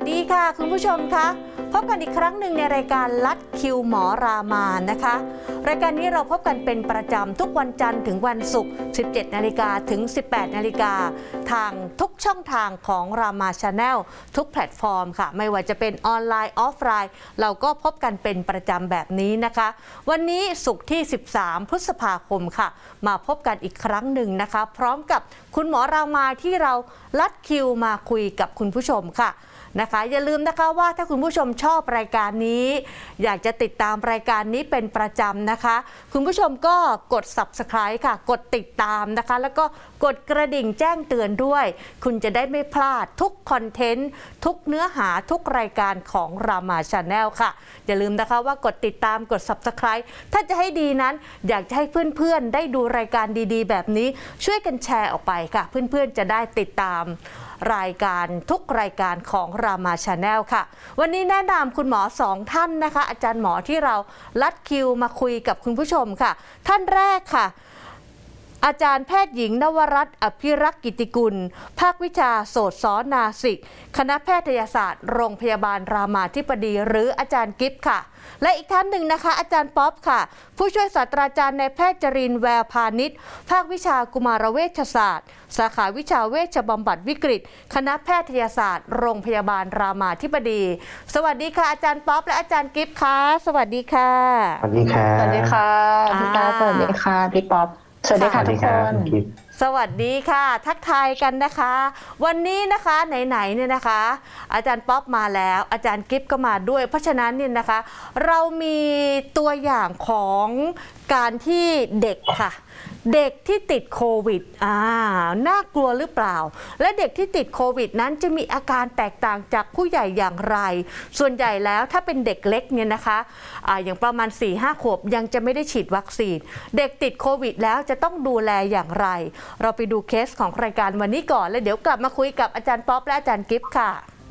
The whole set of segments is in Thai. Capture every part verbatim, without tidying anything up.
ดีค่ะคุณผู้ชมคะพบกันอีกครั้งหนึ่งในรายการลัดคิวหมอรามานะคะรายการนี้เราพบกันเป็นประจำทุกวันจันทร์ถึงวันศุกร์ สิบเจ็ดนาฬิกา ถึง สิบแปดนาฬิกา ทางทุกช่องทางของรามา Channel ทุกแพลตฟอร์มค่ะไม่ว่าจะเป็นออนไลน์ออฟไลน์เราก็พบกันเป็นประจำแบบนี้นะคะวันนี้ศุกร์ที่สิบสามพฤษภาคมค่ะมาพบกันอีกครั้งหนึ่งนะคะพร้อมกับคุณหมอรามาที่เราลัดคิวมาคุยกับคุณผู้ชมค่ะนะคะอย่าลืมนะคะว่าถ้าคุณผู้ชมชอบรายการนี้อยากจะติดตามรายการนี้เป็นประจำนะคะคุณผู้ชมก็กด ซับสไครบ์ ค่ะกดติดตามนะคะแล้วก็กดกระดิ่งแจ้งเตือนด้วยคุณจะได้ไม่พลาดทุกคอนเทนต์ทุกเนื้อหาทุกรายการของรามา Channel ค่ะอย่าลืมนะคะว่ากดติดตามกด ซับสไครบ์ ถ้าจะให้ดีนั้นอยากจะให้เพื่อนๆได้ดูรายการดีๆแบบนี้ช่วยกันแชร์ออกไปค่ะเพื่อนๆจะได้ติดตามรายการทุกรายการของรามา Channel ค่ะวันนี้แนะนำคุณหมอสองท่านนะคะอาจารย์หมอที่เราลัดคิวมาคุยกับคุณผู้ชมค่ะท่านแรกค่ะอาจารย์แพทย์หญิงนวรัตน์อภิรักษ์กิติกุลภาควิชาโสตศนาสิกคณะแพทยศาสตร์โรงพยาบาลรามาธิบดีหรืออาจารย์กิฟต์ค่ะและอีกท่านหนึ่งนะคะอาจารย์ป๊อปค่ะผู้ช่วยศาสตราจารย์ในแพทย์จรินทร์แววพานิชภาควิชากุมารเวชศาสตร์สาขาวิชาเวชบำบัดวิกฤตคณะแพทยศาสตร์โรงพยาบาลรามาธิบดีสวัสดีค่ะอาจารย์ป๊อปและอาจารย์กิฟต์ค่ะสวัสดีค่ะสวัสดีค่ะสวัสดีค่ะพี่ตาสวัสดีค่ะพี่ป๊อปสวัสดีค่ะทุกคนสวัสดีค่ะทักทายกันนะคะวันนี้นะคะไหนๆเนี่ยนะคะอาจารย์ป๊อปมาแล้วอาจารย์กิฟต์ก็มาด้วยเพราะฉะนั้นเนี่ยนะคะเรามีตัวอย่างของการที่เด็กค่ะเด็กที่ติดโควิดอ่าน่ากลัวหรือเปล่าและเด็กที่ติดโควิดนั้นจะมีอาการแตกต่างจากผู้ใหญ่อย่างไรส่วนใหญ่แล้วถ้าเป็นเด็กเล็กเนี่ยนะคะอ่าอย่างประมาณ สี่ห้า ขวบยังจะไม่ได้ฉีดวัคซีนเด็กติดโควิดแล้วจะต้องดูแลอย่างไรเราไปดูเคสของรายการวันนี้ก่อนแล้วเดี๋ยวกลับมาคุยกับอาจารย์ป๊อปและอาจารย์กิฟต์ค่ะ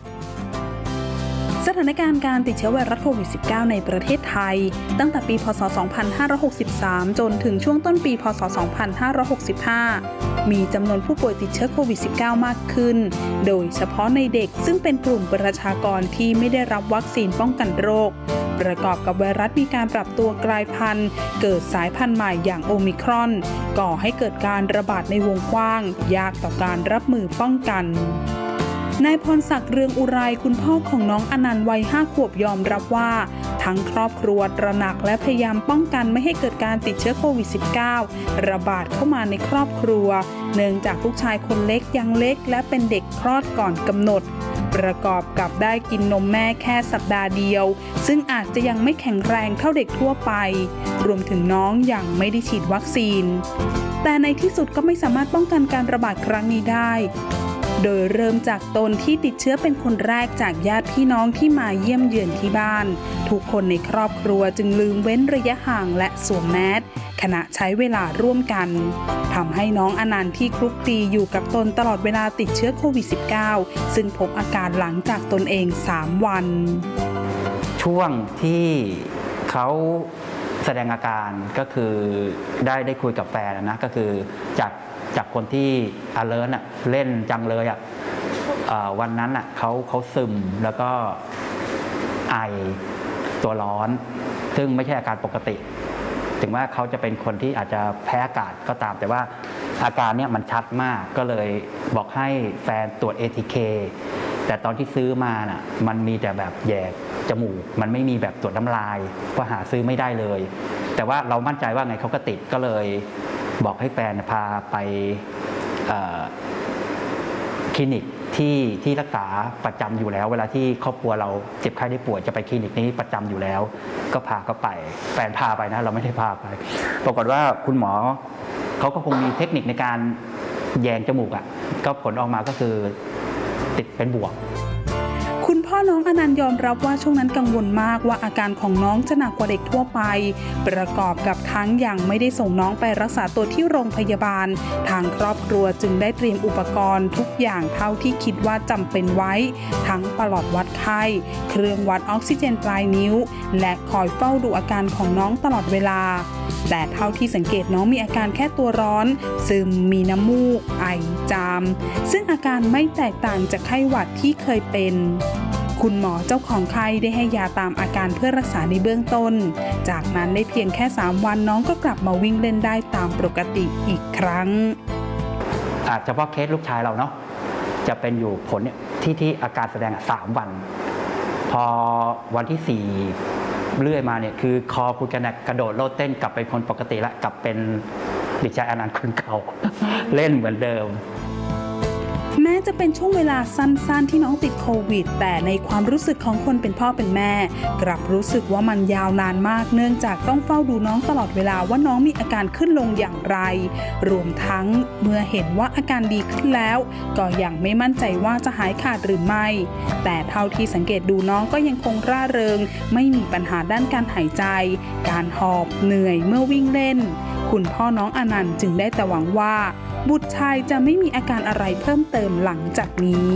สถานการณ์การติดเชื้อไวรัสโควิด สิบเก้า ในประเทศไทยตั้งแต่ปีพ.ศ. สองพันห้าร้อยหกสิบสาม จนถึงช่วงต้นปีพ.ศ. สองพันห้าร้อยหกสิบห้า มีจำนวนผู้ป่วยติดเชื้อโควิด สิบเก้า มากขึ้นโดยเฉพาะในเด็กซึ่งเป็นกลุ่มประชากรที่ไม่ได้รับวัคซีนป้องกันโรคประกอบกับไวรัสมีการปรับตัวกลายพันธุ์เกิดสายพันธุ์ใหม่อย่างโอมิครอนก่อให้เกิดการระบาดในวงกว้างยากต่อการรับมือป้องกันนายพรศักดิ์เรืองอุไรคุณพ่อของน้องอนันต์วัยห้าขวบยอมรับว่าทั้งครอบครัวตระหนักและพยายามป้องกันไม่ให้เกิดการติดเชื้อโควิด สิบเก้า ระบาดเข้ามาในครอบครัวเนื่องจากลูกชายคนเล็กยังเล็กและเป็นเด็กคลอดก่อนกำหนดประกอบกับได้กินนมแม่แค่สัปดาห์เดียวซึ่งอาจจะยังไม่แข็งแรงเท่าเด็กทั่วไปรวมถึงน้องยังไม่ได้ฉีดวัคซีนแต่ในที่สุดก็ไม่สามารถป้องกันการระบาดครั้งนี้ได้โดยเริ่มจากตนที่ติดเชื้อเป็นคนแรกจากญาติพี่น้องที่มาเยี่ยมเยือนที่บ้านทุกคนในครอบครัวจึงลืมเว้นระยะห่างและสวมแมสขณะใช้เวลาร่วมกันทำให้น้องอนันต์ที่คลุกคลีอยู่กับตนตลอดเวลาติดเชื้อโควิด สิบเก้า ซึ่งพบอาการหลังจากตนเองสามวันช่วงที่เขาแสดงอาการก็คือได้ได้คุยกับแฟนนะก็คือจากจากคนที่ alert น่ะเล่นจังเลยอ่ะวันนั้นอ่ะเขาเขาซึมแล้วก็ไอตัวร้อนซึ่งไม่ใช่อาการปกติถึงว่าเขาจะเป็นคนที่อาจจะแพ้อากาศก็ตามแต่ว่าอาการเนี้ยมันชัดมากก็เลยบอกให้แฟนตรวจ เอ ที เค แต่ตอนที่ซื้อมาน่ะมันมีแต่แบบแยกจมูกมันไม่มีแบบตรวจน้ำลายก็หาซื้อไม่ได้เลยแต่ว่าเรามั่นใจว่าไงเขาก็ติดก็เลยบอกให้แฟนพาไปคลินิกที่ที่รักษาประจำอยู่แล้วเวลาที่ครอบครัวเราเจ็บไข้ได้ป่วยจะไปคลินิกนี้ประจำอยู่แล้วก็พาเขาไปแฟนพาไปนะเราไม่ได้พาไปปรากฏว่าคุณหมอเขาก็คงมีเทคนิคในการแยงจมูกอ่ะก็ผลออกมาก็คือติดเป็นบวกคุณพ่อน้องอนันต์ยอมรับว่าช่วงนั้นกังวลมากว่าอาการของน้องจะหนักกว่าเด็กทั่วไปประกอบกับทั้งยังไม่ได้ส่งน้องไปรักษาตัวที่โรงพยาบาลทางครอบครัวจึงได้เตรียมอุปกรณ์ทุกอย่างเท่าที่คิดว่าจำเป็นไว้ทั้งปลอดวัดไข้เครื่องวัดออกซิเจนปลายนิ้วและคอยเฝ้าดูอาการของน้องตลอดเวลาแต่เท่าที่สังเกตน้องมีอาการแค่ตัวร้อนซึมมีน้ำมูกไอจามซึ่งอาการไม่แตกต่างจากไข้หวัดที่เคยเป็นคุณหมอเจ้าของไข้ได้ให้ยาตามอาการเพื่อรักษาในเบื้องต้นจากนั้นได้เพียงแค่สามวันน้องก็กลับมาวิ่งเล่นได้ตามปกติอีกครั้งอาจจะเฉพาะเคสลูกชายเราเนาะจะเป็นอยู่ผลเนี่ยที่ที่อาการแสดงสามวันพอวันที่สี่เรื่อยมาเนี่ยคือคอคุยกันกระโดดโลดเต้นกลับเป็นคนปกติละกลับเป็นเด็กชายอนันต์คนเก่า เล่นเหมือนเดิมแม้จะเป็นช่วงเวลาสั้นๆที่น้องติดโควิดแต่ในความรู้สึกของคนเป็นพ่อเป็นแม่กลับรู้สึกว่ามันยาวนานมากเนื่องจากต้องเฝ้าดูน้องตลอดเวลาว่าน้องมีอาการขึ้นลงอย่างไรรวมทั้งเมื่อเห็นว่าอาการดีขึ้นแล้วก็ยังไม่มั่นใจว่าจะหายขาดหรือไม่แต่เท่าที่สังเกตดูน้องก็ยังคงร่าเริงไม่มีปัญหาด้านการหายใจการหอบเหนื่อยเมื่อวิ่งเล่นคุณพ่อน้องอนันต์จึงได้แต่หวังว่าบุตรชายจะไม่มีอาการอะไรเพิ่มเติมหลังจากนี้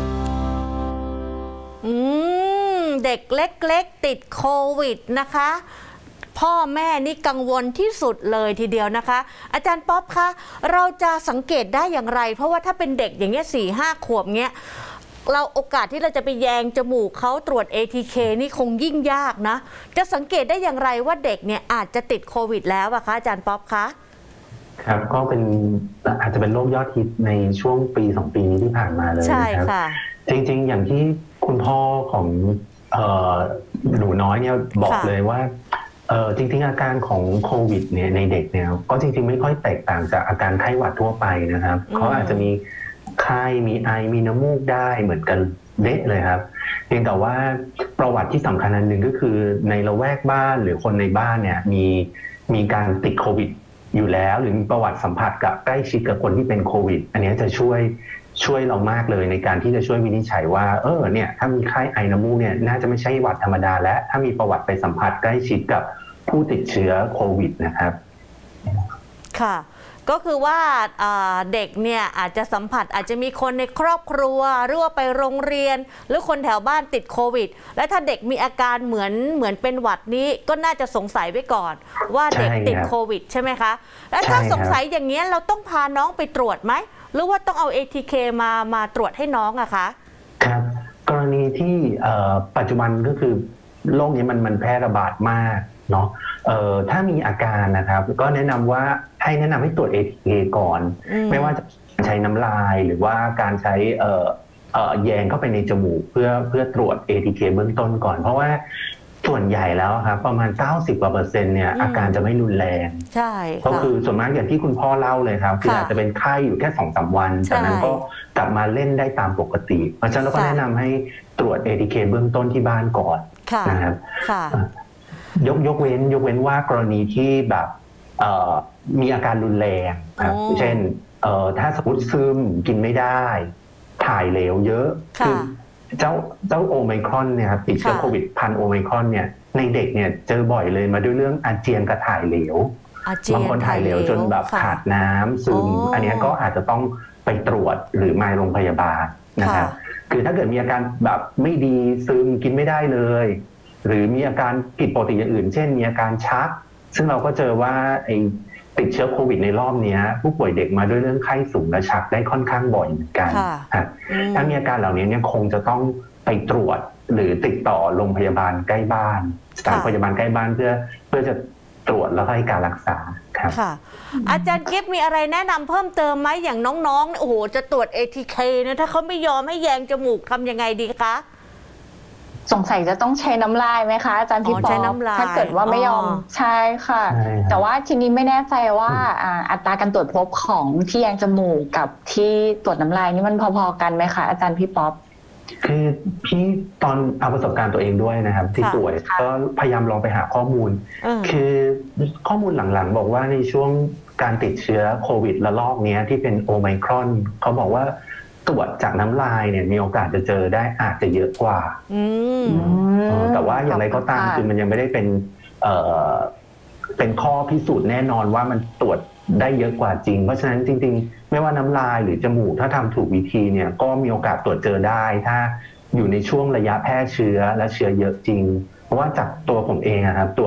อืมเด็กเล็กๆติดโควิดนะคะพ่อแม่นี่กังวลที่สุดเลยทีเดียวนะคะอาจารย์ป๊อปคะเราจะสังเกตได้อย่างไรเพราะว่าถ้าเป็นเด็กอย่างเงี้ยสี่ห้าขวบเงี้ยเราโอกาสที่เราจะไปแยงจมูกเขาตรวจ เอ ที เค นี่คงยิ่งยากนะจะสังเกตได้อย่างไรว่าเด็กเนี่ยอาจจะติดโควิดแล้วอะคะอาจารย์ป๊อปคะครับก็เป็นอาจจะเป็นโรคยอดฮิตในช่วงปีสองปีนี้ที่ผ่านมาเลยนะครับจริงๆอย่างที่คุณพ่อของหนูน้อยเนี่ยบอกเลยว่าจริงๆอาการของโควิดเนี่ยในเด็กเนี่ยก็จริงๆไม่ค่อยแตกต่างจากอาการไข้หวัดทั่วไปนะครับเขาอาจจะมีไข้มีไอมีน้ำมูกได้เหมือนกันเละเลยครับเพียงแต่ว่าประวัติที่สำคัญอันหนึ่งก็คือในละแวกบ้านหรือคนในบ้านเนี่ยมีมีการติดโควิดอยู่แล้วหรือมีประวัติสัมผัสกับใกล้ชิดกับคนที่เป็นโควิดอันนี้จะช่วยช่วยเรามากเลยในการที่จะช่วยวินิจฉัยว่าเออเนี่ยถ้ามีไข้ไอน้ำมูกเนี่ยน่าจะไม่ใช่หวัดธรรมดาและถ้ามีประวัติไปสัมผัสใกล้ชิดกับผู้ติดเชื้อโควิดนะครับค่ะก็คือว่าเด็กเนี่ยอาจจะสัมผัสอาจจะมีคนในครอบครัวหรือว่าไปโรงเรียนหรือคนแถวบ้านติดโควิดและถ้าเด็กมีอาการเหมือนเหมือนเป็นหวัดนี้ก็น่าจะสงสัยไว้ก่อนว่าเด็กติดโควิดใช่ไหมคะแล้วถ้าสงสัยอย่างนี้เราต้องพาน้องไปตรวจไหมหรือว่าต้องเอา เอ ที เค มามาตรวจให้น้องอะคะครับกรณีที่ปัจจุบันก็คือโรคนี้มันมันแพร่ระบาดมากเนาะเอ่อถ้ามีอาการนะครับก็แนะนำว่าให้แนะนำให้ตรวจ เอ ที เค ก่อนไม่ว่าจะใช้น้ำลายหรือว่าการใช้เอ่อเอ่อแยงเข้าไปในจมูกเพื่อเพื่อตรวจ เอ ที เค เบื้องต้นก่อนเพราะว่าส่วนใหญ่แล้วครับประมาณเก้าสิบกว่าเปอร์เซ็นต์เนี่ยอาการจะไม่รุนแรงใช่ก็คือส่วนมากอย่างที่คุณพ่อเล่าเลยครับคืออาจจะเป็นไข้อยู่แค่ สองสาม วันจากนั้นก็กลับมาเล่นได้ตามปกติเพราะฉะนั้นเราก็แนะนำให้ตรวจ เอ ที เค เบื้องต้นที่บ้านก่อนนะครับยกยกเว้นยกเว้นว่ากรณีที่แบบมีอาการรุนแรงครับเช่นถ้าสมมติซึมกินไม่ได้ถ่ายเหลวเยอะคือเจ้าเจ้าโอไมครอนเนี่ยครับติดเชื้อโควิดพันโอไมครอนเนี่ยในเด็กเนี่ยเจอบ่อยเลยมาด้วยเรื่องอาเจียนกับถ่ายเหลวบางคนถ่ายเหลวจนแบบขาดน้ำซึมอันนี้ก็อาจจะต้องไปตรวจหรือมาโรงพยาบาลนะครับคือถ้าเกิดมีอาการแบบไม่ดีซึมกินไม่ได้เลยหรือมีอาการผิดปกติอย่างอื่นเช่นมีอาการชักซึ่งเราก็เจอว่าไอ้ติดเชื้อโควิดในรอบนี้ผู้ป่วยเด็กมาด้วยเรื่องไข้สูงและชักได้ค่อนข้างบ่อยเหมือนกันถ้ามีอาการเหล่านี้เนี่ยคงจะต้องไปตรวจหรือติดต่อโรงพยาบาลใกล้บ้านสถานพยาบาลใกล้บ้านเพื่อเพื่อจะตรวจแล้วให้การรักษาครับค่ะอาจารย์กิฟต์มีอะไรแนะนำเพิ่มเติมไหมอย่างน้องๆโอ้โหจะตรวจ เอ ที เค นะถ้าเขาไม่ยอมให้แยงจมูกทำยังไงดีคะสงสัยจะต้องใช้น้ำลายไหมคะอาจารย์พี่ปอถ้าเกิดว่าไม่ยอมใช่ค่ะแต่ว่าทีนี้ไม่แน่ใจว่าอัตราการตรวจพบของที่แยงจมูกกับที่ตรวจน้ำลายนี่มันพอๆกันไหมคะอาจารย์พี่ป๊อปคือพี่ตอนเอาประสบการณ์ตัวเองด้วยนะครับที่ตรวจก็พยายามลองไปหาข้อมูลคือข้อมูลหลังๆบอกว่าในช่วงการติดเชื้อโควิดระลอกนี้ที่เป็นโอไมครอนเขาบอกว่าตรวจจากน้ำลายเนี่ยมีโอกาสจะเจอได้อาจจะเยอะกว่าแต่ว่าอย่างไรก็ตามคือมันยังไม่ได้เป็นเอ่อเป็นข้อพิสูจน์แน่นอนว่ามันตรวจได้เยอะกว่าจริงเพราะฉะนั้นจริงๆไม่ว่าน้ำลายหรือจมูกถ้าทำถูกวิธีเนี่ยก็มีโอกาสตรวจเจอได้ถ้าอยู่ในช่วงระยะแพร่เชื้อและเชื้อเยอะจริงเพราะว่าจากตัวผมเองครับตรวจ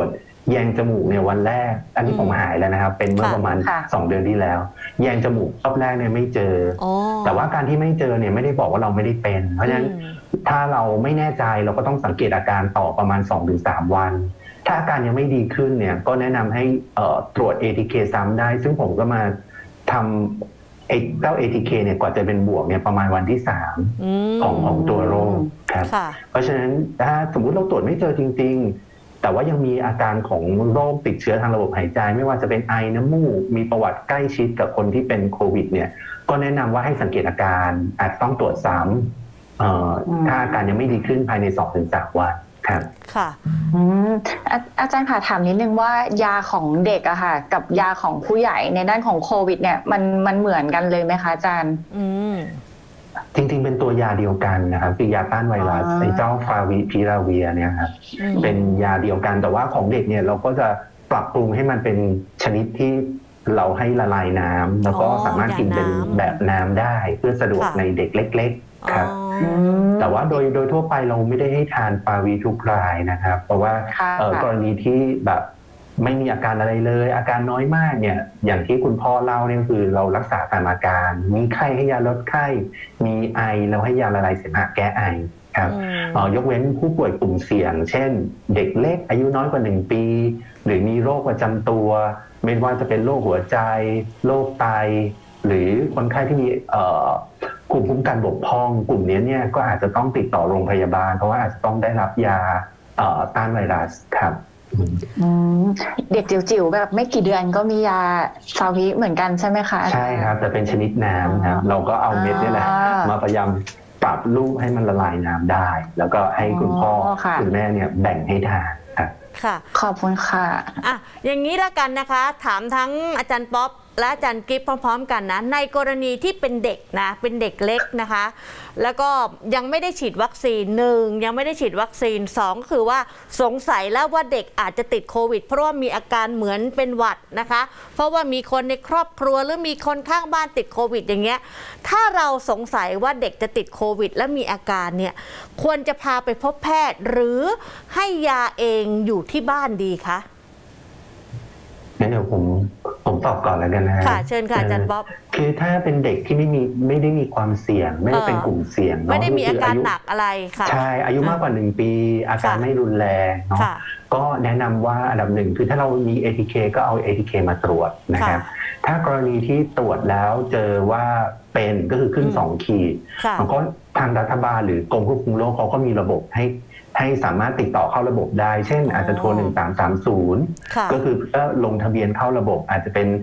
แยงจมูกเนี่ยวันแรกอันนี้ผมหายแล้วนะครับเป็นเมื่อประมาณสองเดือนที่แล้วแยงจมูกรอบแรกเนี่ยไม่เจอแต่ว่าการที่ไม่เจอเนี่ยไม่ได้บอกว่าเราไม่ได้เป็นเพราะฉะนั้นถ้าเราไม่แน่ใจเราก็ต้องสังเกตอาการต่อประมาณ สองถึงสาม วันถ้าอาการยังไม่ดีขึ้นเนี่ยก็แนะนำให้ตรวจ เอ ที เค ซ้ำได้ซึ่งผมก็มาทำไอ้เจ้า เอ ที เค เนี่ยกว่าจะเป็นบวกเนี่ยประมาณวันที่สามของของตัวโรคครับเพราะฉะนั้นถ้าสมมุติเราตรวจไม่เจอจริงๆแต่ว่ายังมีอาการของโรคติดเชื้อทางระบบหายใจไม่ว่าจะเป็นไอน้ำมูกมีประวัติใกล้ชิดกับคนที่เป็นโควิดเนี่ยก็แนะนำว่าให้สังเกตอาการอาจต้องตรวจซ้ำถ้าอาการยังไม่ดีขึ้นภายใน สองถึงสาม วันครับค่ะอาจารย์ค่ะถามนิดนึงว่ายาของเด็กอะค่ะกับยาของผู้ใหญ่ในด้านของโควิดเนี่ยมันมันเหมือนกันเลยไหมคะอาจารย์จริงๆเป็นตัวยาเดียวกันนะครับคือยาต้านไวรัสไอ้เจ้าฟาวิพิราเวียเนี่ยครับเป็นยาเดียวกันแต่ว่าของเด็กเนี่ยเราก็จะปรับปรุงให้มันเป็นชนิดที่เราให้ละลายน้ำแล้วก็สามารถกินเป็นแบบน้ำได้เพื่อสะดวกในเด็กเล็กๆครับแต่ว่าโดยโดยทั่วไปเราไม่ได้ให้ทานฟาวิทุกรายนะครับเพราะว่ากรณีที่แบบไม่มีอาการอะไรเลยอาการน้อยมากเนี่ยอย่างที่คุณพ่อเล่าเนี่ยคือเรารักษาตามอาการมีไข้ให้ยาลดไข้มีไอเราให้ยาละลายเสมหะแก้ไอครับยกเว้นผู้ป่วยกลุ่มเสี่ยงเช่นเด็กเล็กอายุน้อยกว่าหนึ่งปีหรือมีโรคประจำตัวไม่ว่าจะเป็นโรคหัวใจโรคไตหรือคนไข้ที่มีกลุ่มภูมิคุ้มกันบกพร่องกลุ่มนี้เนี่ยก็อาจจะต้องติดต่อโรงพยาบาลเพราะว่าอาจจะต้องได้รับยาต้านไวรัสครับเด็กจิ๋วๆแบบไม่กี่เดือนก็มียาฟาวิเหมือนกันใช่ไหมคะใช่ครับแต่เป็นชนิดน้ำครับเราก็เอาเม็ดนี่แหละมาพยายามปรับรูปให้มันละลายน้ำได้แล้วก็ให้คุณพ่อคุณแม่เนี่ยแบ่งให้ทานค่ะขอบคุณค่ะอ่ะอย่างนี้ละกันนะคะถามทั้งอาจารย์ป๊อปและอาจารย์กิฟต์พร้อมๆกันนะในกรณีที่เป็นเด็กนะเป็นเด็กเล็กนะคะแล้วก็ยังไม่ได้ฉีดวัคซีนหนึ่งยังไม่ได้ฉีดวัคซีนสองก็คือว่าสงสัยแล้วว่าเด็กอาจจะติดโควิดเพราะว่ามีอาการเหมือนเป็นหวัดนะคะเพราะว่ามีคนในครอบครัวหรือมีคนข้างบ้านติดโควิดอย่างเงี้ยถ้าเราสงสัยว่าเด็กจะติดโควิดและมีอาการเนี่ยควรจะพาไปพบแพทย์หรือให้ยาเองอยู่ที่บ้านดีคะงั้นเดี๋ยวผมผมตอบก่อนแล้วกันนะค่ะเชิญค่ะอาจารย์ป๊อปคือถ้าเป็นเด็กที่ไม่มีไม่ได้มีความเสี่ยงไม่ได้เป็นกลุ่มเสี่ยงไม่ได้มีอาการหนักอะไรค่ะใช่อายุมากกว่าหนึ่งปีอาการไม่รุนแรงเนาะก็แนะนำว่าอันดับหนึ่งคือถ้าเรามี เอ ที เค ก็เอา เอ ที เค มาตรวจนะครับถ้ากรณีที่ตรวจแล้วเจอว่าเป็นก็คือขึ้นสองขีดมันก็ทางรัฐบาลหรือกรมควบคุมโรคเขาก็มีระบบให้ให้สามารถติดต่อเข้าระบบได้เช่นอาจจะโทรหนึ่งสามสามศูนย์ก็คือเพื่อลงทะเบียนเข้าระบบอาจจะเป็น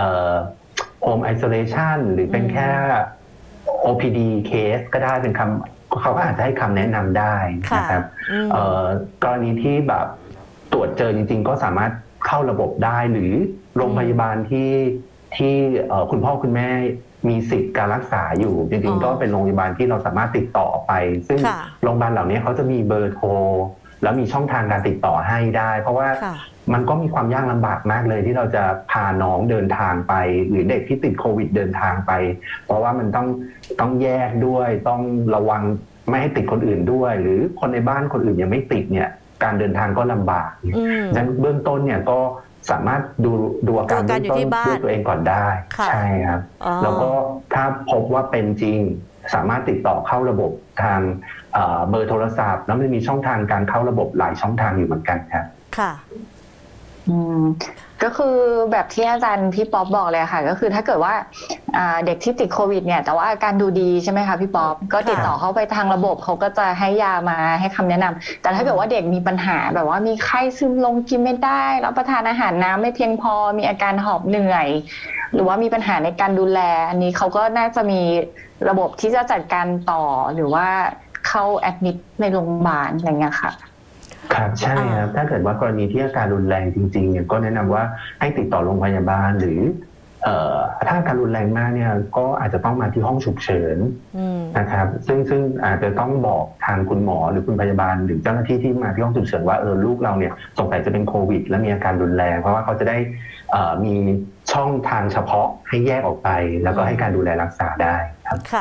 home isolation หรือเป็นแค่ โอ พี ดี case ก็ได้เป็นคำเขาก็อาจจะให้คำแนะนำได้นะครับกรณีที่แบบตรวจเจอจริงๆก็สามารถเข้าระบบได้หรือโรงพยาบาลที่ที่คุณพ่อคุณแม่มีสิทธิ์การรักษาอยู่จริงๆก็เป็นโรงพยาบาลที่เราสามารถติดต่อไปซึ่งโรงพยาบาลเหล่านี้เขาจะมีเบอร์โทรแล้วมีช่องทางการติดต่อให้ได้เพราะว่ามันก็มีความยากลำบากมากเลยที่เราจะพาน้องเดินทางไปหรือเด็กที่ติดโควิดเดินทางไปเพราะว่ามันต้องต้องแยกด้วยต้องระวังไม่ให้ติดคนอื่นด้วยหรือคนในบ้านคนอื่นยังไม่ติดเนี่ยการเดินทางก็ลำบากดังนั้นเบื้องต้นเนี่ยก็สามารถดูดูอาการเบื้องต้นด้วยตัวเองก่อนได้ใช่ครับแล้วก็ถ้าพบว่าเป็นจริงสามารถติดต่อเข้าระบบทางเบอร์โทรศัพท์แล้วมันมีช่องทางการเข้าระบบหลายช่องทางอยู่เหมือนกันครับค่ะอืมก็คือแบบที่อาจารย์พี่ป๊อปบอกเลยค่ะก็คือถ้าเกิดว่าเด็กที่ติดโควิดเนี่ยแต่ว่าอาการดูดีใช่ไหมคะพี่ป๊อปก็ติดต่อเข้าไปทางระบบเขาก็จะให้ยามาให้คำแนะนำแต่ถ้าเกิดว่าเด็กมีปัญหาแบบว่ามีไข้ซึมลงกินไม่ได้รับประทานอาหารน้ำไม่เพียงพอมีอาการหอบเหนื่อยหรือว่ามีปัญหาในการดูแลอันนี้เขาก็น่าจะมีระบบที่จะจัดการต่อหรือว่าเข้าแอดมิดในโรงพยาบาลอะไรเงี้ยค่ะครับใช่ครับถ้าเกิดว่ากรณีที่อาการรุนแรงจริงๆเนี่ยก็แนะนำว่าให้ติดต่อโรงพยาบาลหรือถ้าอาการรุนแรงมากเนี่ยก็อาจจะต้องมาที่ห้องฉุกเฉินนะครับซึ่งซึ่งอาจจะต้องบอกทางคุณหมอหรือคุณพยาบาลหรือเจ้าหน้าที่ที่มาที่ห้องฉุกเฉินว่าเออลูกเราเนี่ยสงสัยจะเป็นโควิดและมีอาการรุนแรงเพราะว่าเขาจะได้มีช่องทางเฉพาะให้แยกออกไปแล้วก็ให้การดูแลรักษาได้ครับค่ะ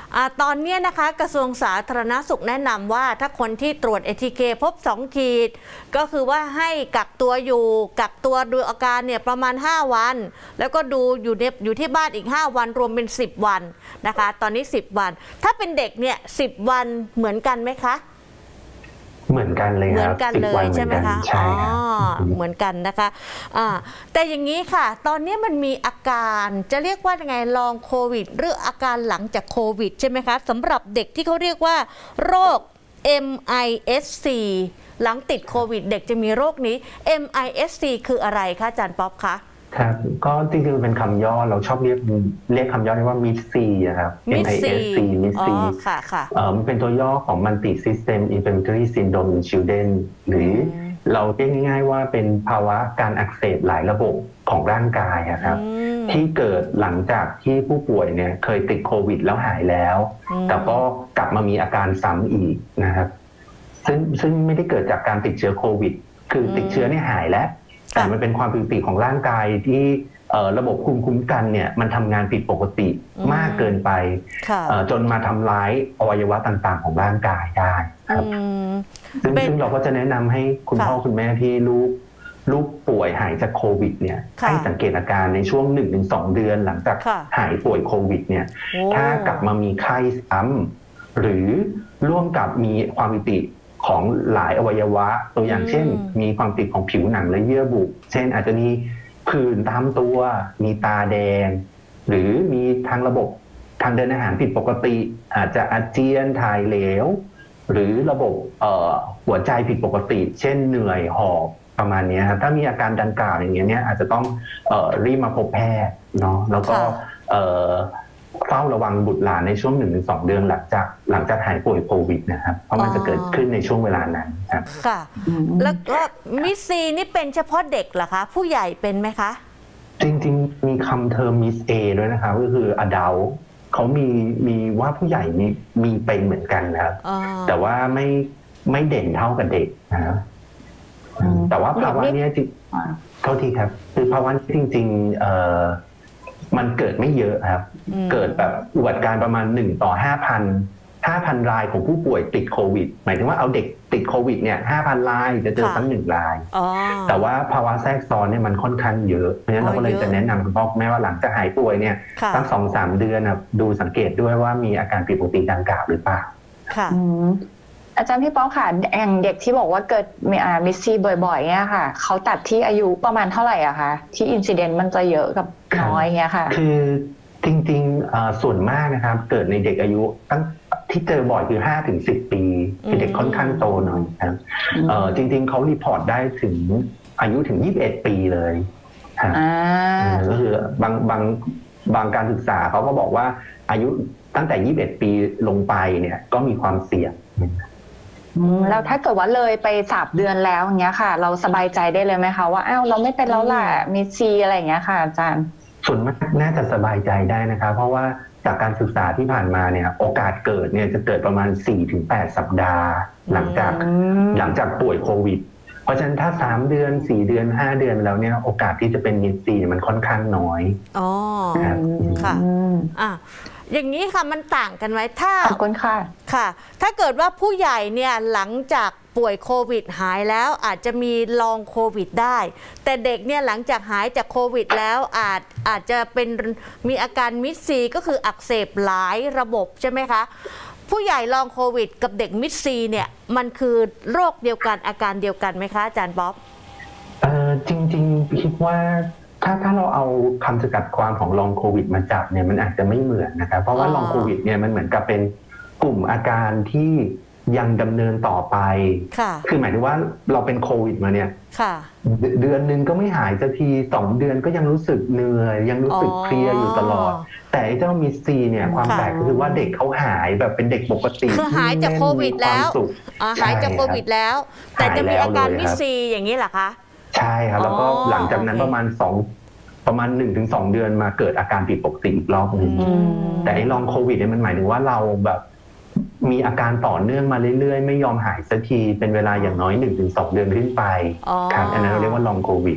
อ่าตอนนี้นะคะกระทรวงสาธารณสุขแนะนำว่าถ้าคนที่ตรวจ เอ ที เค พบสองขีดก็คือว่าให้กักตัวอยู่กักตัวดูอาการเนี่ยประมาณห้าวันแล้วก็ดูอยู่ในอยู่ที่บ้านอีกห้าวันรวมเป็นสิบวันนะคะตอนนี้สิบวันถ้าเป็นเด็กเนี่ยสิบวันเหมือนกันไหมคะเหมือนกันเลยครับเหมือนกันเลยใช่ไหมคะใช่อ๋อเหมือนกันนะคะอ่าแต่อย่างนี้ค่ะตอนนี้มันมีอาการจะเรียกว่ายังไงลองโควิดหรืออาการหลังจากโควิดใช่ไหมคะสำหรับเด็กที่เขาเรียกว่าโรค เอ็ม ไอ เอส ซี หลังติดโควิดเด็กจะมีโรคนี้ เอ็ม ไอ เอส ซี คืออะไรคะอาจารย์ป๊อปคะครับก็จริงๆเป็นคำย่อเราชอบเรียกเรียกคำย่อเรียกว่า มิด ซี ครับเอ็ม ไอ เอส ซีมิด ซีค่ะค่ะเอ่อมันเป็นตัวย่อของ Multi System Inflammatory Syndrome in Children หรือเราเรียกง่ายๆว่าเป็นภาวะการอักเสบหลายระบบของร่างกายครับที่เกิดหลังจากที่ผู้ป่วยเนี่ยเคยติดโควิดแล้วหายแล้วแต่ก็กลับมามีอาการซ้ำอีกนะครับซึ่งซึ่งไม่ได้เกิดจากการติดเชื้อโควิดคือติดเชื้อเนี่ยหายแล้วแต่มันเป็นความผิดปกติของร่างกายที่ระบบภูมิคุ้มกันเนี่ยมันทำงานผิดปกติมากเกินไปจนมาทำร้ายอวัยวะต่างๆของร่างกายได้ครับซึ่งซึ่งเราก็จะแนะนำให้คุณพ่อคุณแม่ที่ลูกลูกป่วยหายจากโควิดเนี่ยให้สังเกตอาการในช่วง หนึ่งถึงสอง เดือนหลังจากหายป่วยโควิดเนี่ยถ้ากลับมามีไข้ซ้ำหรือร่วมกับมีความผิดปกติของหลายอวัยวะตัวอย่างเช่นมีความติดของผิวหนังและเยื่อบุเช่นอาจจะมีผื่นตามตัวมีตาแดงหรือมีทางระบบทางเดินอาหารผิดปกติอาจจะอาเจียนถ่ายเหลวหรือระบบหัวใจผิดปกติเช่นเหนื่อยหอบประมาณนี้ครับถ้ามีอาการดังกล่าวอย่างเงี้ยเนี่ยอาจจะต้องเอ่อรีบมาพบแพทย์เนาะแล้วก็เฝ้าระวังบุตรหลานในช่วง หนึ่งถึงสอง เดือนหลังจากหลังจากหายป่วยโควิดนะครับเพราะมันจะเกิดขึ้นในช่วงเวลานั้นครับค่ะแล้วก็มิสซีนี่เป็นเฉพาะเด็กเหรอคะผู้ใหญ่เป็นไหมคะจริงๆมีคำเทอมมิสเอด้วยนะครับก็คือ adult เขามีมีว่าผู้ใหญ่มีมีเป็นเหมือนกันนะครับแต่ว่าไม่ไม่เด่นเท่ากับเด็กนะครับแต่ว่าภาวะนี้จริงเท่าที่ครับคือภาวะจริงๆเอ่อมันเกิดไม่เยอะครับเกิดแบบอุบัติการประมาณหนึ่งต่อห้าพันห้าพันรายของผู้ป่วยติดโควิดหมายถึงว่าเอาเด็กติดโควิดเนี่ยห้าพันรายจะเจอตั้งหนึ่งรายแต่ว่าภาวะแทรกซ้อนเนี่ยมันค่อนข้างเยอะเพราะฉะนั้นเราก็เลยจะแนะนำคุณพ่อแม่ว่าหลังจากหายป่วยเนี่ยตั้งสองสามเดือนดูสังเกตด้วยว่ามีอาการผิดปกติดังกล่าวหรือเปล่าค่ะอาจารย์พี่ป๊อกค่ะอย่างเด็กที่บอกว่าเกิดมีอามิสซีบ่อยๆเนี่ยค่ะเขาตัดที่อายุประมาณเท่าไหร่อะคะที่อินซิเดนต์มันจะเยอะกับน้อยเงี้ยค่ะคือจริงๆส่วนมากนะครับเกิดในเด็กอายุตั้งที่เจอบ่อยคือ ห้าถึงสิบ ปีคือเด็กค่อนข้างโตหน่อยครับจริงๆเขารีพอร์ตได้ถึงอายุถึงยี่สิบเอ็ดปีเลยครับก็คือบางบางบางการศึกษาเขาก็บอกว่าอายุตั้งแต่ยี่สิบเอ็ดปีลงไปเนี่ยก็มีความเสี่ยงแล้วถ้าเกิดว่าเลยไปสามเดือนแล้วอย่างเงี้ยค่ะเราสบายใจได้เลยไหมคะว่าอ้าวเราไม่เป็นแล้วล่ะมิสซีอะไรอย่างเงี้ยค่ะอาจารย์ส่วนมากน่าจะสบายใจได้นะคะเพราะว่าจากการศึกษาที่ผ่านมาเนี่ยโอกาสเกิดเนี่ยจะเกิดประมาณ สี่ถึงแปด สัปดาห์หลังจากหลังจากป่วยโควิดเพราะฉะนั้นถ้าสามเดือนสี่เดือนห้าเดือนแล้วเนี่ยโอกาสที่จะเป็นมิสซีมันค่อนข้างน้อยอ๋อค่ะอ่ะอย่างนี้ค่ะมันต่างกันไหมถ้าขอบคุณค่ะค่ะถ้าเกิดว่าผู้ใหญ่เนี่ยหลังจากป่วยโควิดหายแล้วอาจจะมีลองโควิดได้แต่เด็กเนี่ยหลังจากหายจากโควิดแล้วอาจอาจจะเป็นมีอาการมิสซีก็คืออักเสบหลายระบบใช่ไหมคะผู้ใหญ่ลองโควิดกับเด็กมิสซีเนี่ยมันคือโรคเดียวกันอาการเดียวกันไหมคะอาจารย์บ๊อบเออจริงๆคิดว่าถ้าถ้าเราเอาคำจำกัดความของลองโควิดมาจับเนี่ยมันอาจจะไม่เหมือนนะครับเพราะว่าลองโควิดเนี่ยมันเหมือนกับเป็นกลุ่มอาการที่ยังดำเนินต่อไปคือหมายถึงว่าเราเป็นโควิดมาเนี่ยเดือนหนึ่งก็ไม่หายสักทีสองเดือนก็ยังรู้สึกเหนื่อยยังรู้สึกเพลียอยู่ตลอดแต่เจ้ามิสซีเนี่ยความแปลกก็คือว่าเด็กเขาหายแบบเป็นเด็กปกติคือหายจากโควิดแล้วหายจากโควิดแล้วแต่จะมีอาการมิสซีอย่างนี้เหรอคะใช่ครับแล้วก็หลังจากนั้นประมาณสองประมาณ หนึ่งถึงสอง เดือนมาเกิดอาการผิดปกติอีกรอบนึงแต่ไอ้ลองโควิดเนี่ยมันหมายถึงว่าเราแบบมีอาการต่อเนื่องมาเรื่อยๆไม่ยอมหายสักทีเป็นเวลาอย่างน้อย หนึ่งถึงสอง เดือนขึ้นไปครับอันนั้นเราเรียกว่าลองโควิด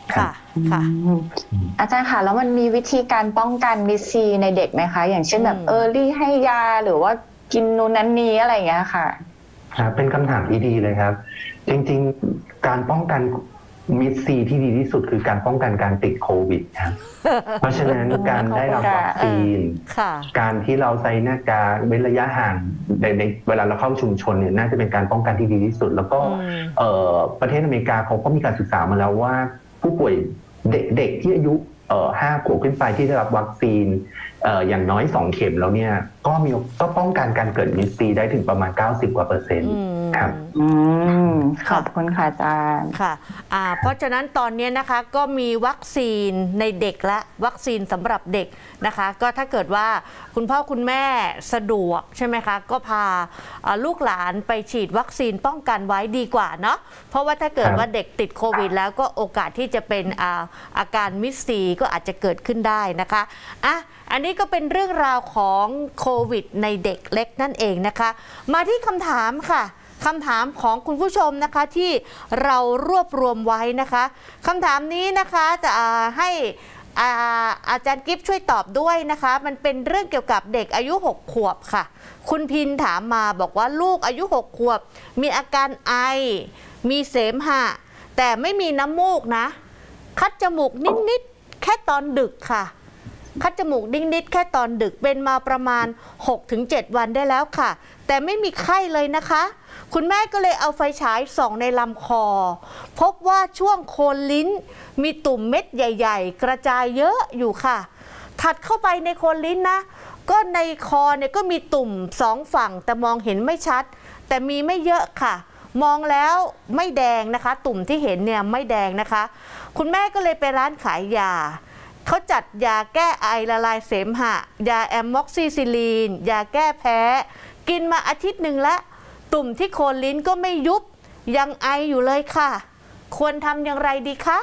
ค่ะค่ะอาจารย์ค่ะแล้วมันมีวิธีการป้องกันมิสซีในเด็กไหมคะอย่างเช่นแบบเออรี่ให้ยาหรือว่ากินนู่นนั้นนี้อะไรอย่างเงี้ยค่ะเป็นคำถามที่ดีเลยครับจริงๆการป้องกันมิสซีที่ดีที่สุดคือการป้องกันการติดโควิดครับเพราะฉะนั้นการได้รับวัคซีนการที่เราใส่หน้ากากเว้นระยะห่างในในเวลาเราเข้าชุมชนเนี่ยน่าจะเป็นการป้องกันที่ดีที่สุดแล้วก็ประเทศอเมริกาเขาก็มีการศึกษามาแล้วว่าผู้ป่วยเด็กๆที่อายุห้าขวบขึ้นไปที่ได้รับวัคซีนอย่างน้อยสองเข็มแล้วเนี่ยก็มีก็ป้องกันการเกิดมิสซีได้ถึงประมาณเก้าสิบกว่าเปอร์เซ็นต์ครับขอบคุณค่ะอาจารย์ค่ะเพราะฉะนั้นตอนนี้นะคะก็มีวัคซีนในเด็กและวัคซีนสำหรับเด็กนะคะก็ถ้าเกิดว่าคุณพ่อคุณแม่สะดวกใช่ไหมคะก็พาลูกหลานไปฉีดวัคซีนป้องกันไว้ดีกว่าเนาะเพราะว่าถ้าเกิดว่าเด็กติดโควิดแล้วก็โอกาสที่จะเป็นอาอาการมิสซีก็อาจจะเกิดขึ้นได้นะคะอ่ะอันนี้ก็เป็นเรื่องราวของโควิดในเด็กเล็กนั่นเองนะคะมาที่คำถามค่ะคำถามของคุณผู้ชมนะคะที่เรารวบรวมไว้นะคะคำถามนี้นะคะจะให้อาอาจารย์กิฟต์ช่วยตอบด้วยนะคะมันเป็นเรื่องเกี่ยวกับเด็กอายุหกขวบค่ะคุณพินถามมาบอกว่าลูกอายุหกขวบมีอาการไอมีเสมหะแต่ไม่มีน้ำมูกนะคัดจมูกนิดๆแค่ตอนดึกค่ะคัดจมูกนิดๆแค่ตอนดึกเป็นมาประมาณ หกถึงเจ็ด วันได้แล้วค่ะแต่ไม่มีไข้เลยนะคะคุณแม่ก็เลยเอาไฟฉายส่องในลำคอพบว่าช่วงโคนลิ้นมีตุ่มเม็ดใหญ่ๆกระจายเยอะอยู่ค่ะถัดเข้าไปในโคนลิ้นนะก็ในคอเนี่ยก็มีตุ่มสองฝั่งแต่มองเห็นไม่ชัดแต่มีไม่เยอะค่ะมองแล้วไม่แดงนะคะตุ่มที่เห็นเนี่ยไม่แดงนะคะคุณแม่ก็เลยไปร้านขายยาเขาจัดยาแก้ไอละลายเสมหะยาแอมม็อกซิซิลีนยาแก้แพ้กินมาอาทิตย์หนึ่งแล้วตุ่มที่โคนลิ้นก็ไม่ยุบยังไออยู่เลยค่ะควรทำอย่างไรดีคะ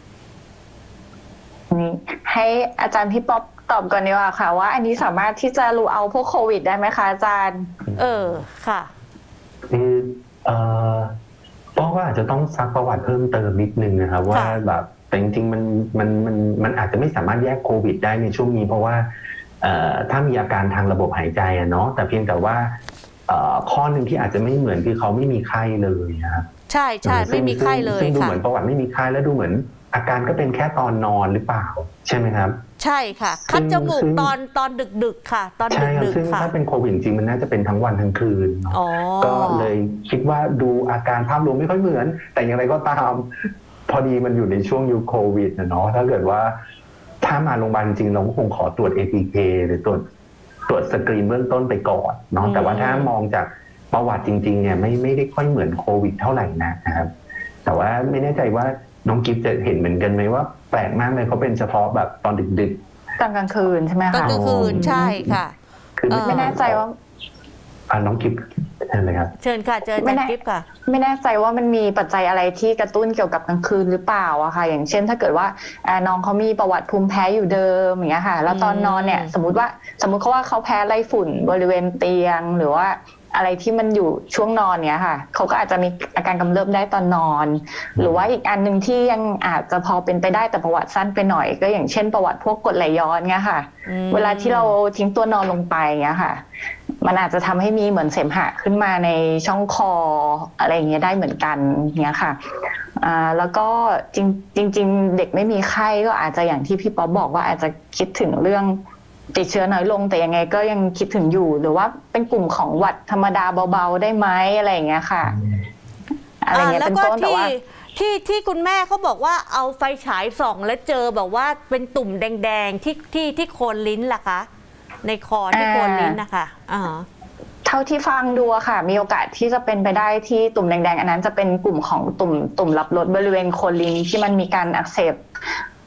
นี่ให้อาจารย์พี่ป๊อปตอบก่อนดีกว่าค่ะว่าอันนี้สามารถที่จะรู้เอาพวกโควิดได้ไหมคะอาจารย์เออค่ะคือเอ่อป๊อปว่าอาจจะต้องซักประวัติเพิ่มเติมนิดนึงนะครับว่าแบบแต่จริงๆมันมันมันมันอาจจะไม่สามารถแยกโควิดได้ในช่วงนี้เพราะว่าถ้ามีอาการทางระบบหายใจอะเนาะแต่เพียงแต่ว่าข้อหนึ่งที่อาจจะไม่เหมือนคือเขาไม่มีไข้เลยนะครับใช่ใช่ไม่มีไข้เลยซึ่งดูเหมือนประวัติไม่มีไข้แล้วดูเหมือนอาการก็เป็นแค่ตอนนอนหรือเปล่าใช่ไหมครับใช่ค่ะคัดจมูกตอนตอนดึกๆค่ะตอนดึกๆค่ะซึ่งถ้าเป็นโควิดจริงมันน่าจะเป็นทั้งวันทั้งคืนก็เลยคิดว่าดูอาการภาพรวมไม่ค่อยเหมือนแต่อย่างไรก็ตามพอดีมันอยู่ในช่วงยุคโควิดนะเนาะถ้าเกิดว่าถ้ามาโรงพยาบาลจริงเราก็คงขอตรวจ เอ ที เค หรือตรวจตรวจสกรีนเบื้องต้นไปก่อนเนาะแต่ว่าถ้ามองจากประวัติจริงๆเนี่ยไม่ไม่ได้ค่อยเหมือนโควิดเท่าไหร่นะครับแต่ว่าไม่แน่ใจว่าน้องกิฟต์จะเห็นเหมือนกันไหมว่าแปลกมากเลยเขาเป็นเฉพาะแบบตอนดึกๆตอนกลางคืนใช่ไหมคะตอนกลางคืนใช่ค่ะคือไม่แน่ใจว่าอ่าน้องกิฟต์เชิญเลยครับเชิญค่ะเชิญอาจารย์กิฟต์ค่ะไม่แน่ใจว่ามันมีปัจจัยอะไรที่กระตุ้นเกี่ยวกับกลางคืนหรือเปล่าอะค่ะอย่างเช่นถ้าเกิดว่าน้องเขามีประวัติภูมิแพ้อยู่เดิมอย่างเงี้ยค่ะแล้วตอนนอนเนี่ยสมมติว่าสมมติเขาว่าเขาแพ้ไรฝุ่นบริเวณเตียงหรือว่าอะไรที่มันอยู่ช่วงนอนเนี้ยค่ะเขาก็อาจจะมีอาการกำเริบได้ตอนนอนหรือว่าอีกอันนึงที่ยังอาจจะพอเป็นไปได้แต่ประวัติสั้นไปหน่อยก็อย่างเช่นประวัติพวกกรดไหลย้อนเงี้ยค่ะเวลาที่เราทิ้งตัวนอนลงไปเงี้ยค่ะมันอาจจะทำให้มีเหมือนเสมหะขึ้นมาในช่องคออะไรเงี้ยได้เหมือนกันเงี้ยค่ะอ่าแล้วก็จริงจริงเด็กไม่มีไข้ก็อาจจะอย่างที่พี่ป๊อปบอกว่าอาจจะคิดถึงเรื่องติดเชื้อน้อยลงแต่ยังไงก็ยังคิดถึงอยู่หรือว่าเป็นกลุ่มของหวัดธรรมดาเบาๆได้ไหมอะไรอย่างเงี้ยค่ะอะไรเงี้ยเป็นต้นแต่ว่าที่ที่คุณแม่เขาบอกว่าเอาไฟฉายส่องแล้วเจอแบบว่าเป็นตุ่มแดงๆที่ที่ที่โคนลิ้นล่ะคะในคอที่โคนลิ้นนะคะอ่าเท่าที่ฟังดูค่ะมีโอกาสที่จะเป็นไปได้ที่ตุ่มแดงๆอันนั้นจะเป็นกลุ่มของตุ่มตุ่มรับรสบริเวณโคนลิ้นที่มันมีการอักเสบ